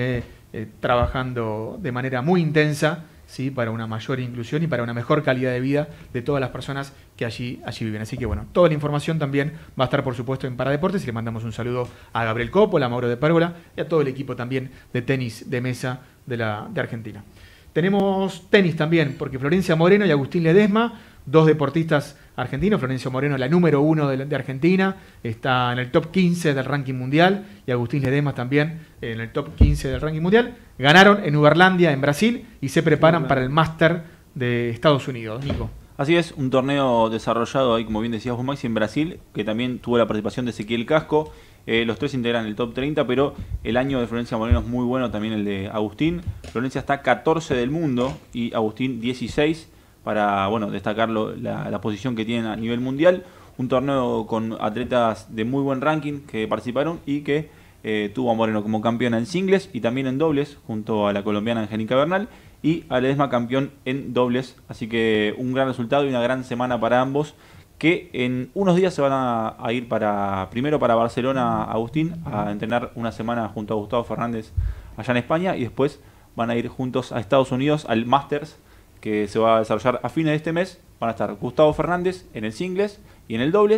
trabajando de manera muy intensa, ¿sí?, para una mayor inclusión y para una mejor calidad de vida de todas las personas que allí viven. Así que bueno, toda la información también va a estar, por supuesto, en Paradeportes, y le mandamos un saludo a Gabriel Coppola, a Mauro de Pérgola y a todo el equipo también de tenis de mesa de Argentina. Tenemos tenis también, porque Florencia Moreno y Agustín Ledesma, dos deportistas argentinos. Florencia Moreno, la número 1 de Argentina, está en el top 15 del ranking mundial, y Agustín Ledesma también en el top 15 del ranking mundial. Ganaron en Uberlandia, en Brasil, y se preparan para el Máster de Estados Unidos. Nico. Así es, un torneo desarrollado ahí, como bien decías vos, Maxi, en Brasil, que también tuvo la participación de Ezequiel Casco. Los tres integran el top 30, pero el año de Florencia Moreno es muy bueno, también el de Agustín. Florencia está 14 del mundo y Agustín 16, para destacar la posición que tienen a nivel mundial. Un torneo con atletas de muy buen ranking que participaron y que tuvo a Moreno como campeona en singles y también en dobles, junto a la colombiana Angélica Bernal, y a Ledesma campeón en dobles. Así que un gran resultado y una gran semana para ambos, que en unos días se van a ir primero para Barcelona, Agustín, a entrenar una semana junto a Gustavo Fernández allá en España, y después van a ir juntos a Estados Unidos al Masters, que se va a desarrollar a fines de este mes. Van a estar Gustavo Fernández en el singles y en el dobles,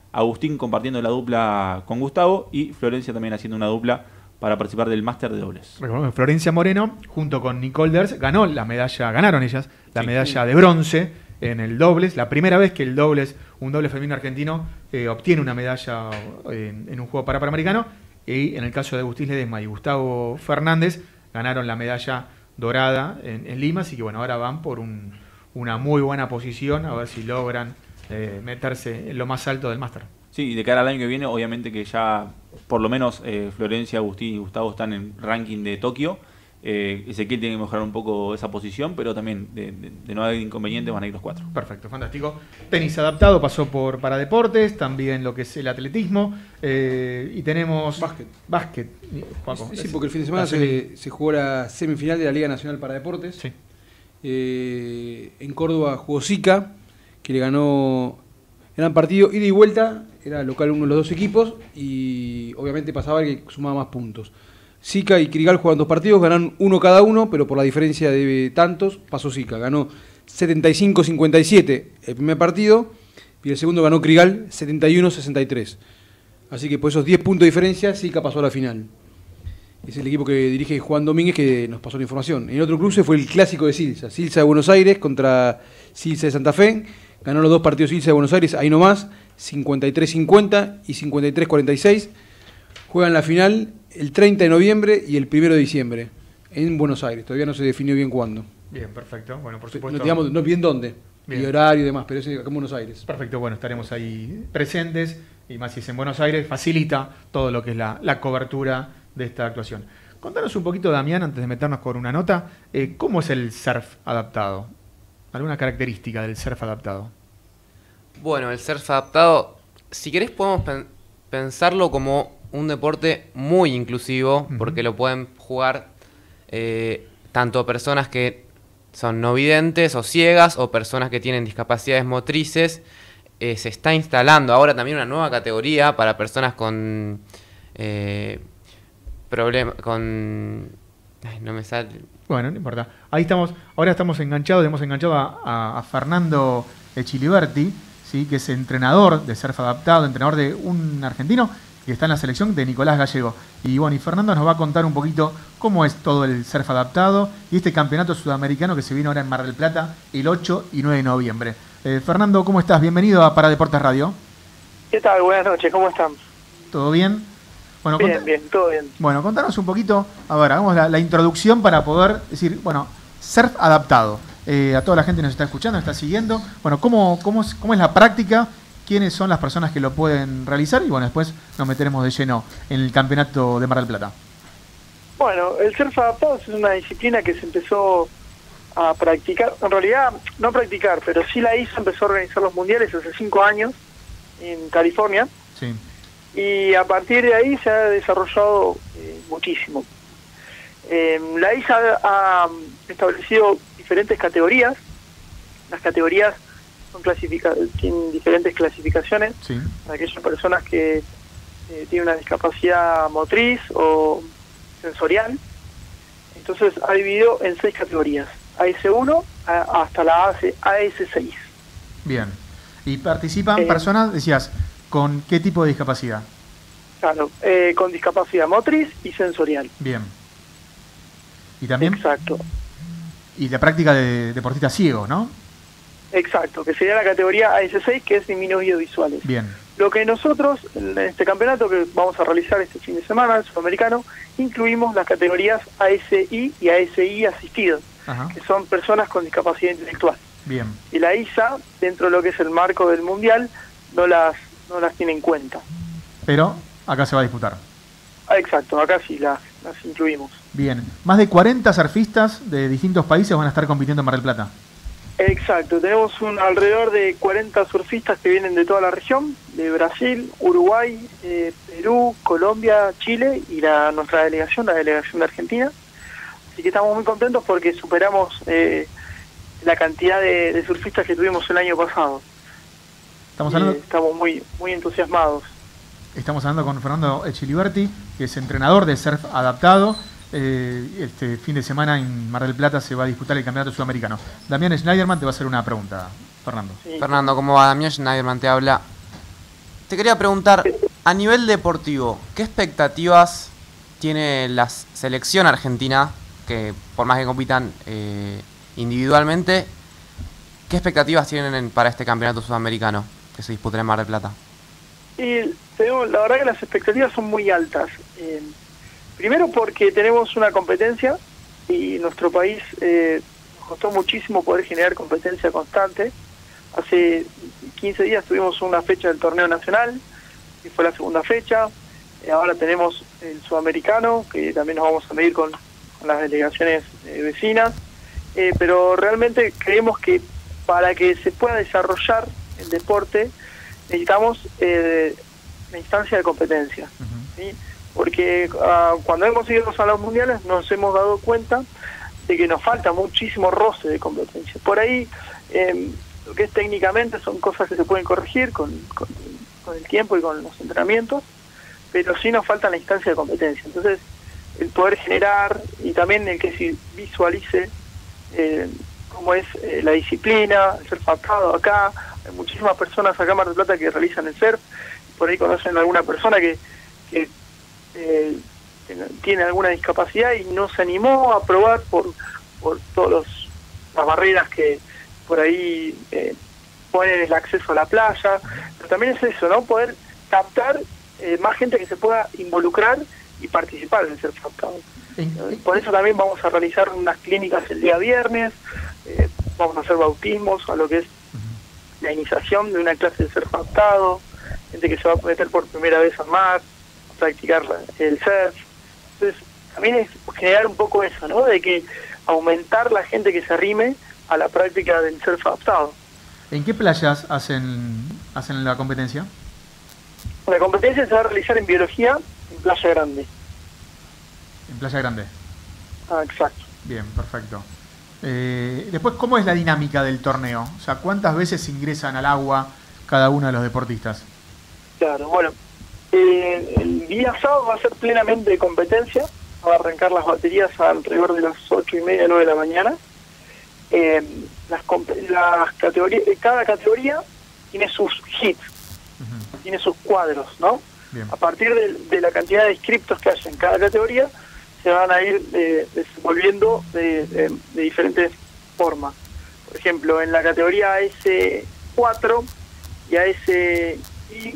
Agustín compartiendo la dupla con Gustavo y Florencia también haciendo una dupla para participar del máster de dobles. Recordemos que Florencia Moreno, junto con Nicole Ders, ganaron ellas la medalla de bronce en el dobles. La primera vez que un doble femenino argentino, obtiene una medalla en un juego panamericano. Y en el caso de Agustín Ledesma y Gustavo Fernández, ganaron la medalla dorada en Lima. Así que bueno, ahora van por una muy buena posición, a ver si logran meterse en lo más alto del máster. Sí, de cara al año que viene, obviamente que ya por lo menos Florencia, Agustín y Gustavo están en ranking de Tokio. Ezequiel tiene que mejorar un poco esa posición, pero también de no haber inconvenientes van a ir los 4. Perfecto, fantástico. Tenis adaptado pasó por Paradeportes, también lo que es el atletismo, y tenemos básquet. Sí, porque el fin de semana se jugó la semifinal de la Liga Nacional Paradeportes. Sí. En Córdoba jugó Sica, que le ganó gran partido, ida y vuelta, era local uno de los dos equipos, y obviamente pasaba el que sumaba más puntos. Sica y Crigal jugaban 2 partidos, ganaron uno cada uno, pero por la diferencia de tantos pasó Sica. Ganó 75-57 el primer partido y el segundo ganó Crigal 71-63. Así que por esos 10 puntos de diferencia, Sica pasó a la final. Es el equipo que dirige Juan Domínguez que nos pasó la información. En el otro cruce fue el clásico de Silsa. Silsa de Buenos Aires contra Silsa de Santa Fe. Ganó los 2 partidos Silsa de Buenos Aires, ahí nomás, 53-50 y 53-46. Juegan la final el 30 de noviembre y el 1 de diciembre en Buenos Aires. Todavía no se definió bien cuándo. Bien, perfecto. Bueno, por supuesto. No digamos no bien dónde, bien. Y horario y demás, pero es acá en Buenos Aires. Perfecto, bueno, estaremos ahí presentes y más si es en Buenos Aires, facilita todo lo que es la cobertura de esta actuación. Contanos un poquito, Damián, antes de meternos con una nota, ¿cómo es el surf adaptado? ¿Alguna característica del surf adaptado? Bueno, el surf adaptado, si querés podemos pensarlo como un deporte muy inclusivo, porque lo pueden jugar tanto personas que son no videntes o ciegas o personas que tienen discapacidades motrices. Se está instalando ahora también una nueva categoría para personas con problemas, no me sale. Bueno, no importa. Ahí estamos, ahora hemos enganchado a Fernando Chiliberti, ¿sí? Que es entrenador de surf adaptado, entrenador de un argentino que está en la selección de Nicolás Gallego. Y bueno, y Fernando nos va a contar un poquito cómo es todo el surf adaptado y este campeonato sudamericano que se viene ahora en Mar del Plata el 8 y 9 de noviembre. Fernando, ¿cómo estás? Bienvenido a Paradeportes Radio. ¿Qué tal? Buenas noches, ¿cómo están? ¿Todo bien? Bueno, bien, todo bien. Bueno, contanos un poquito, a ver, hagamos la introducción para poder decir, bueno, surf adaptado. A toda la gente que nos está escuchando, nos está siguiendo. Bueno, ¿cómo es la práctica? ¿Quiénes son las personas que lo pueden realizar? Y bueno, después nos meteremos de lleno en el campeonato de Mar del Plata. Bueno, el surf adaptado es una disciplina que se empezó a practicar, en realidad no practicar, pero sí la ISA empezó a organizar los mundiales hace 5 años en California. Sí. Y a partir de ahí se ha desarrollado muchísimo. La ISA ha establecido diferentes categorías. Las categorías son tienen diferentes clasificaciones. Sí. Para aquellas personas que tienen una discapacidad motriz o sensorial. Entonces ha dividido en 6 categorías. AS1 hasta la AS6. Bien. ¿Y participan personas, decías, con qué tipo de discapacidad? Claro, con discapacidad motriz y sensorial. Bien. ¿Y también? Exacto. Y la práctica de deportistas ciegos, ¿no? Exacto, que sería la categoría AS6, que es disminuidos visuales. Bien. Lo que nosotros, en este campeonato que vamos a realizar este fin de semana, el sudamericano, incluimos las categorías ASI y ASI asistidos, que son personas con discapacidad intelectual. Bien. Y la ISA, dentro de lo que es el marco del mundial, no las tiene en cuenta. Pero acá se va a disputar. Exacto, acá sí las incluimos. Bien. Más de 40 surfistas de distintos países van a estar compitiendo en Mar del Plata. Exacto, tenemos alrededor de 40 surfistas que vienen de toda la región, de Brasil, Uruguay, Perú, Colombia, Chile y nuestra delegación, la delegación de Argentina. Así que estamos muy contentos porque superamos la cantidad de surfistas que tuvimos el año pasado. Estamos muy entusiasmados. Estamos hablando con Fernando Chiliberti, que es entrenador de surf adaptado. Este fin de semana en Mar del Plata se va a disputar el campeonato sudamericano. Damián Schneiderman te va a hacer una pregunta, Fernando. Sí. Fernando, ¿cómo va? Damián Schneiderman te habla. Te quería preguntar, a nivel deportivo, ¿qué expectativas tiene la selección argentina, que por más que compitan individualmente, qué expectativas tienen para este campeonato sudamericano que se disputa en Mar del Plata? Y la verdad que las expectativas son muy altas. Primero porque tenemos una competencia y nuestro país nos costó muchísimo poder generar competencia constante. Hace 15 días tuvimos una fecha del torneo nacional, que fue la segunda fecha. Ahora tenemos el sudamericano, que también nos vamos a medir con las delegaciones vecinas. Pero realmente creemos que para que se pueda desarrollar el deporte necesitamos la instancia de competencia. ¿Sí? Porque cuando hemos ido a los mundiales nos hemos dado cuenta de que nos falta muchísimo roce de competencia. Por ahí, lo que es técnicamente son cosas que se pueden corregir con el tiempo y con los entrenamientos, pero sí nos falta la instancia de competencia. Entonces, el poder generar y también el que se visualice cómo es la disciplina, el surf adaptado acá. Hay muchísimas personas acá en Mar del Plata que realizan el surf, por ahí conocen a alguna persona que tiene alguna discapacidad y no se animó a probar por todas las barreras que por ahí ponen el acceso a la playa. Pero también es eso, ¿no? Poder captar más gente que se pueda involucrar y participar en el surf adaptado. Por eso también vamos a realizar unas clínicas el día viernes, vamos a hacer bautismos a lo que es la iniciación de una clase de surf adaptado, gente que se va a meter por primera vez al mar, a practicar el surf. Entonces también es generar un poco eso, ¿no? De que aumentar la gente que se arrime a la práctica del surf adaptado. ¿En qué playas hacen la competencia? La competencia se va a realizar en biología en Playa Grande. En Playa Grande. Exacto. Bien, perfecto. Después, ¿cómo es la dinámica del torneo? O sea, ¿cuántas veces ingresan al agua cada uno de los deportistas? Claro, bueno, el día sábado va a ser plenamente de competencia. Va a arrancar las baterías alrededor de las 8:30, 9 de la mañana. Las categorías, cada categoría tiene sus hits, tiene sus cuadros, ¿no? Bien. A partir de la cantidad de inscriptos que haya en cada categoría, se van a ir desenvolviendo de diferentes formas. Por ejemplo, en la categoría AS4 y ASI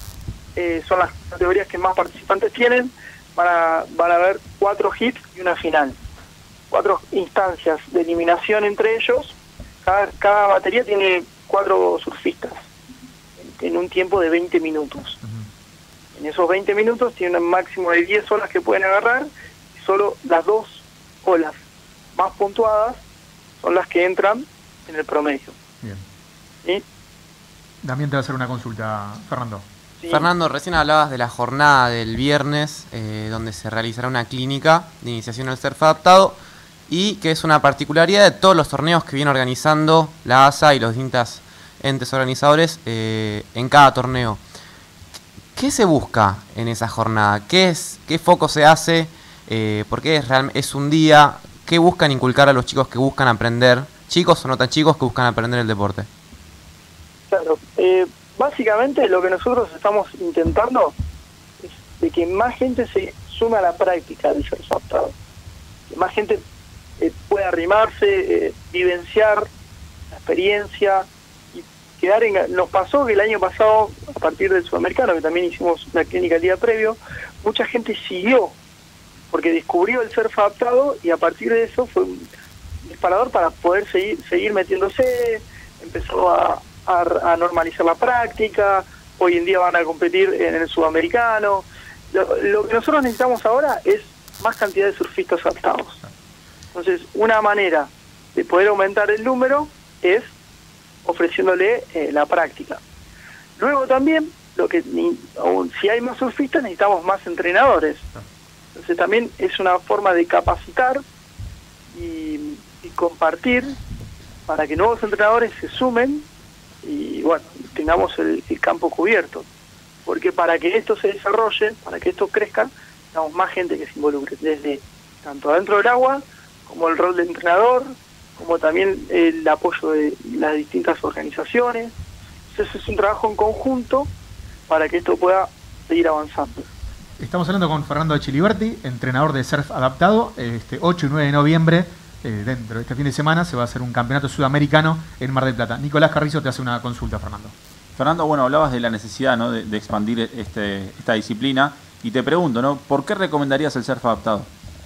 son las categorías que más participantes tienen. Van a haber 4 hits y una final. 4 instancias de eliminación entre ellos. Cada batería tiene 4 surfistas en un tiempo de 20 minutos. En esos 20 minutos tienen un máximo de 10 olas que pueden agarrar. Solo las 2 olas más puntuadas son las que entran en el promedio. Bien. ¿Sí? También te va a hacer una consulta, Fernando. Sí. Fernando, recién hablabas de la jornada del viernes, donde se realizará una clínica de iniciación al surf adaptado, y que es una particularidad de todos los torneos que viene organizando la ASA y los distintos entes organizadores en cada torneo. ¿Qué se busca en esa jornada? ¿Qué foco se hace? ¿Por qué es un día? ¿Qué buscan inculcar a los chicos que buscan aprender? Chicos o no tan chicos que buscan aprender el deporte. Claro, básicamente lo que nosotros estamos intentando es de que más gente se sume a la práctica del surf adaptado, que más gente pueda arrimarse, vivenciar la experiencia y quedar Nos pasó que el año pasado, a partir del sudamericano, que también hicimos la clínica el día previo, mucha gente siguió porque descubrió el surf adaptado y a partir de eso fue un disparador para poder seguir metiéndose. Empezó a normalizar la práctica. Hoy en día van a competir en el sudamericano. Lo que nosotros necesitamos ahora es más cantidad de surfistas adaptados. Entonces, una manera de poder aumentar el número es ofreciéndole la práctica. Luego también, si hay más surfistas, necesitamos más entrenadores. Entonces también es una forma de capacitar y compartir para que nuevos entrenadores se sumen y bueno, tengamos el campo cubierto. Porque para que esto se desarrolle, para que esto crezca, necesitamos más gente que se involucre, desde tanto adentro del agua, como el rol de entrenador, como también el apoyo de las distintas organizaciones. Entonces es un trabajo en conjunto para que esto pueda seguir avanzando. Estamos hablando con Fernando Echiliberti, entrenador de surf adaptado. 8 y 9 de noviembre, dentro de este fin de semana, se va a hacer un campeonato sudamericano en Mar del Plata. Nicolás Carrizo te hace una consulta, Fernando. Fernando, bueno, hablabas de la necesidad, ¿no?, de expandir esta disciplina, y te pregunto, ¿no?, ¿por qué recomendarías el surf adaptado?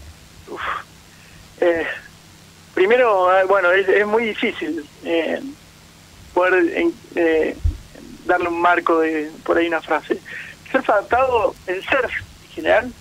Primero, bueno, es muy difícil poder darle un marco de por ahí una frase. El surf adaptado, el surf en general,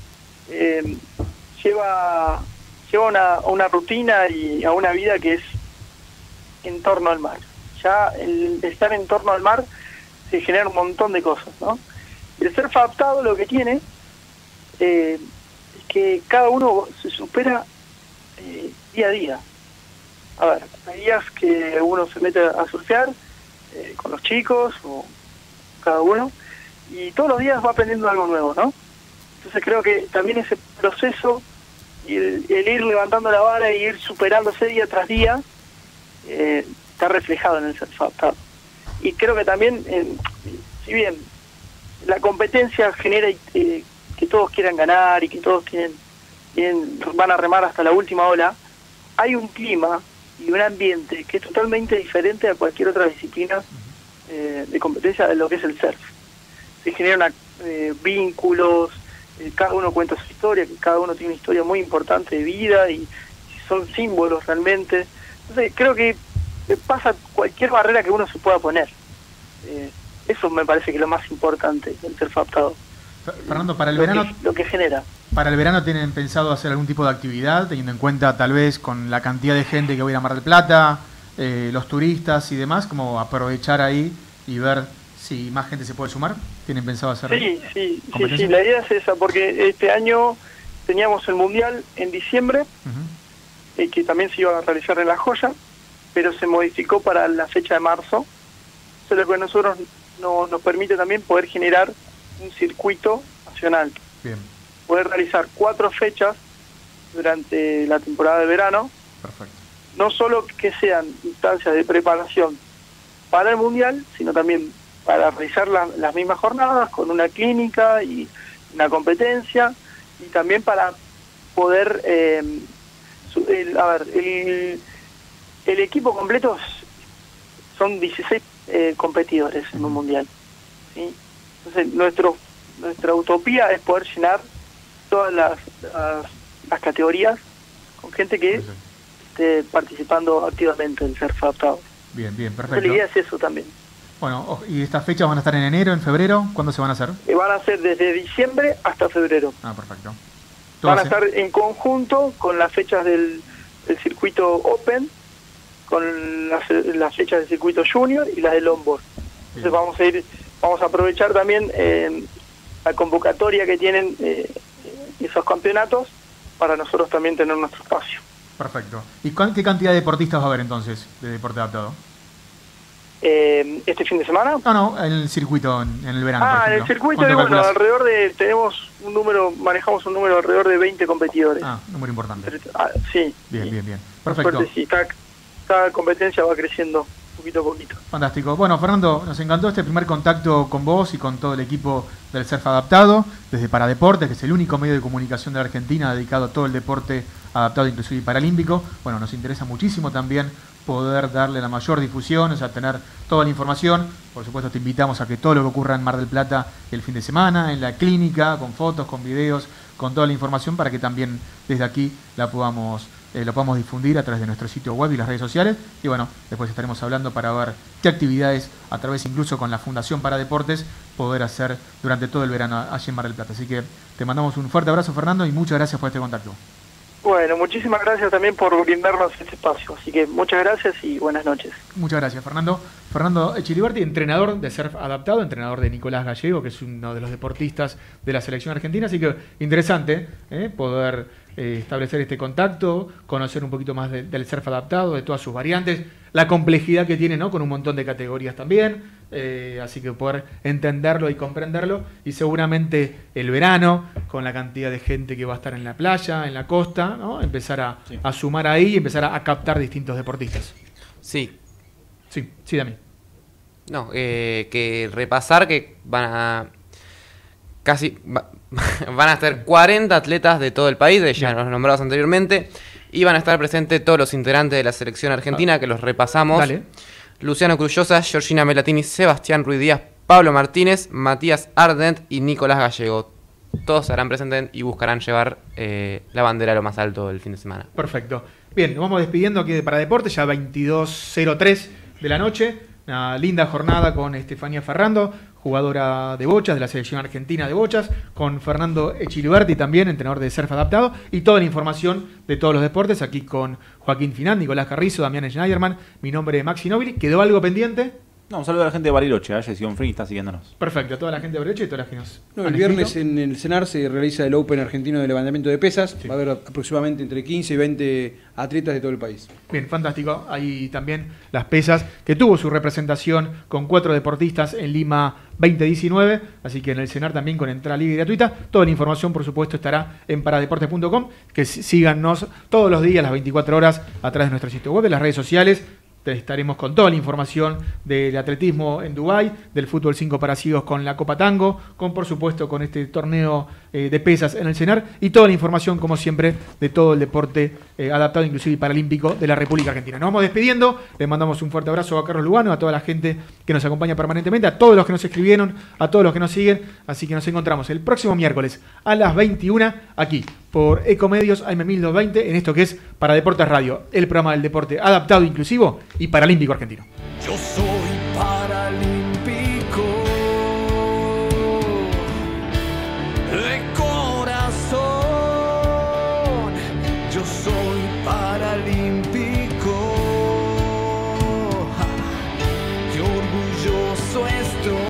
lleva una rutina y a una vida que es en torno al mar. Ya el estar en torno al mar se genera un montón de cosas, ¿no? El surf adaptado lo que tiene es que cada uno se supera día a día. A ver, hay días que uno se mete a surfear con los chicos o cada uno, y todos los días va aprendiendo algo nuevo, ¿no? Entonces creo que también ese proceso y el ir levantando la vara y ir superándose día tras día está reflejado en el surf adaptado. Y creo que también, si bien la competencia genera que todos quieran ganar y que todos van a remar hasta la última ola, hay un clima y un ambiente que es totalmente diferente a cualquier otra disciplina de competencia de lo que es el surf. Se generan vínculos, cada uno cuenta su historia, que cada uno tiene una historia muy importante de vida y son símbolos realmente. Entonces creo que pasa cualquier barrera que uno se pueda poner. Eso me parece que es lo más importante del surf adaptado. Fernando, para el verano, lo que genera. ¿Para el verano tienen pensado hacer algún tipo de actividad, teniendo en cuenta tal vez con la cantidad de gente que va a ir a Mar del Plata, los turistas y demás, como aprovechar ahí y ver si más gente se puede sumar? ¿Tienen pensado hacer Sí, la idea es esa, porque este año teníamos el Mundial en diciembre, que también se iba a realizar en La Joya, pero se modificó para la fecha de marzo. Eso es lo que a nosotros nos permite también poder generar un circuito nacional. Bien. Poder realizar 4 fechas durante la temporada de verano. Perfecto. No solo que sean instancias de preparación para el Mundial, sino también para realizar las mismas jornadas con una clínica y una competencia, y también para poder el equipo completo son 16 competidores en un Mundial, ¿sí? Entonces nuestra utopía es poder llenar todas las categorías con gente que esté participando activamente en surf adaptado. Bien, perfecto. Entonces, la idea es eso también. Bueno, ¿y estas fechas van a estar en enero, en febrero? ¿Cuándo se van a hacer? Van a ser desde diciembre hasta febrero. Ah, perfecto. Van a estar en conjunto con las fechas del circuito Open, con las fechas del circuito Junior y las del Onboard. Entonces vamos a aprovechar también la convocatoria que tienen esos campeonatos para nosotros también tener nuestro espacio. Perfecto. ¿Y qué cantidad de deportistas va a haber entonces de deporte adaptado? ¿Este fin de semana? No, en el circuito, en el verano. En el circuito, bueno, manejamos un número alrededor de 20 competidores. Número importante. Sí. Bien. Perfecto. Sí, cada competencia va creciendo poquito a poquito. Fantástico. Bueno, Fernando, nos encantó este primer contacto con vos y con todo el equipo del surf adaptado, desde Paradeportes, que es el único medio de comunicación de la Argentina dedicado a todo el deporte adaptado, inclusive paralímpico. Bueno, nos interesa muchísimo también poder darle la mayor difusión, o sea, tener toda la información. Por supuesto, te invitamos a que todo lo que ocurra en Mar del Plata el fin de semana, en la clínica, con fotos, con videos, con toda la información, para que también desde aquí lo podamos difundir a través de nuestro sitio web y las redes sociales. Y bueno, después estaremos hablando para ver qué actividades, a través incluso con la Fundación Paradeportes, poder hacer durante todo el verano allí en Mar del Plata. Así que te mandamos un fuerte abrazo, Fernando, y muchas gracias por este contacto. Bueno, muchísimas gracias también por brindarnos este espacio. Así que muchas gracias y buenas noches. Muchas gracias, Fernando. Fernando Echiliberti, entrenador de surf adaptado, entrenador de Nicolás Gallego, que es uno de los deportistas de la selección argentina. Así que interesante poder establecer este contacto, conocer un poquito más del surf adaptado, de todas sus variantes, la complejidad que tiene, ¿no?, con un montón de categorías también. Así que poder entenderlo y comprenderlo, y seguramente el verano, con la cantidad de gente que va a estar en la playa, en la costa, ¿no?, empezar a sumar ahí y empezar a captar distintos deportistas. Sí, Dami. No, que repasar que van a estar 40 atletas de todo el país, ya los nombrados anteriormente, y van a estar presentes todos los integrantes de la selección argentina, que los repasamos. Dale. Luciano Crullosa, Georgina Melatini, Sebastián Ruiz Díaz, Pablo Martínez, Matías Ardent y Nicolás Gallego. Todos estarán presentes y buscarán llevar la bandera a lo más alto el fin de semana. Perfecto. Bien, nos vamos despidiendo aquí de Paradeporte, ya 22:03 de la noche. Una linda jornada con Estefanía Ferrando, jugadora de bochas de la selección argentina de bochas, con Fernando Echiliberti también, entrenador de surf adaptado, y toda la información de todos los deportes aquí con Joaquín Finán, Nicolás Carrizo, Damián Schneiderman, mi nombre es Maxi Nobili. ¿Quedó algo pendiente? No, un saludo a la gente de Bariloche, Jessy Free está siguiéndonos. Perfecto, a toda la gente de Bariloche y todas las que nos el viernes en el CENAR se realiza el Open argentino de levantamiento de pesas. Sí. Va a haber aproximadamente entre 15 y 20 atletas de todo el país. Bien, fantástico. Ahí también las pesas, que tuvo su representación con 4 deportistas en Lima 2019. Así que en el CENAR también con entrada libre y gratuita. Toda la información, por supuesto, estará en paradeportes.com. Que síganos todos los días, las 24 horas, a través de nuestro sitio web, de las redes sociales. Estaremos con toda la información del atletismo en Dubái, del fútbol 5 para ciegos con la Copa Tango, con por supuesto con este torneo de pesas en el CENAR y toda la información, como siempre, de todo el deporte adaptado, inclusive paralímpico de la República Argentina. Nos vamos despidiendo, les mandamos un fuerte abrazo a Carlos Lugano, a toda la gente que nos acompaña permanentemente, a todos los que nos escribieron, a todos los que nos siguen, así que nos encontramos el próximo miércoles a las 21 aquí por Ecomedios AM1220 en esto que es Para Deportes Radio, el programa del deporte adaptado, inclusivo y paralímpico argentino. Yo soy paralímpico de corazón. Yo soy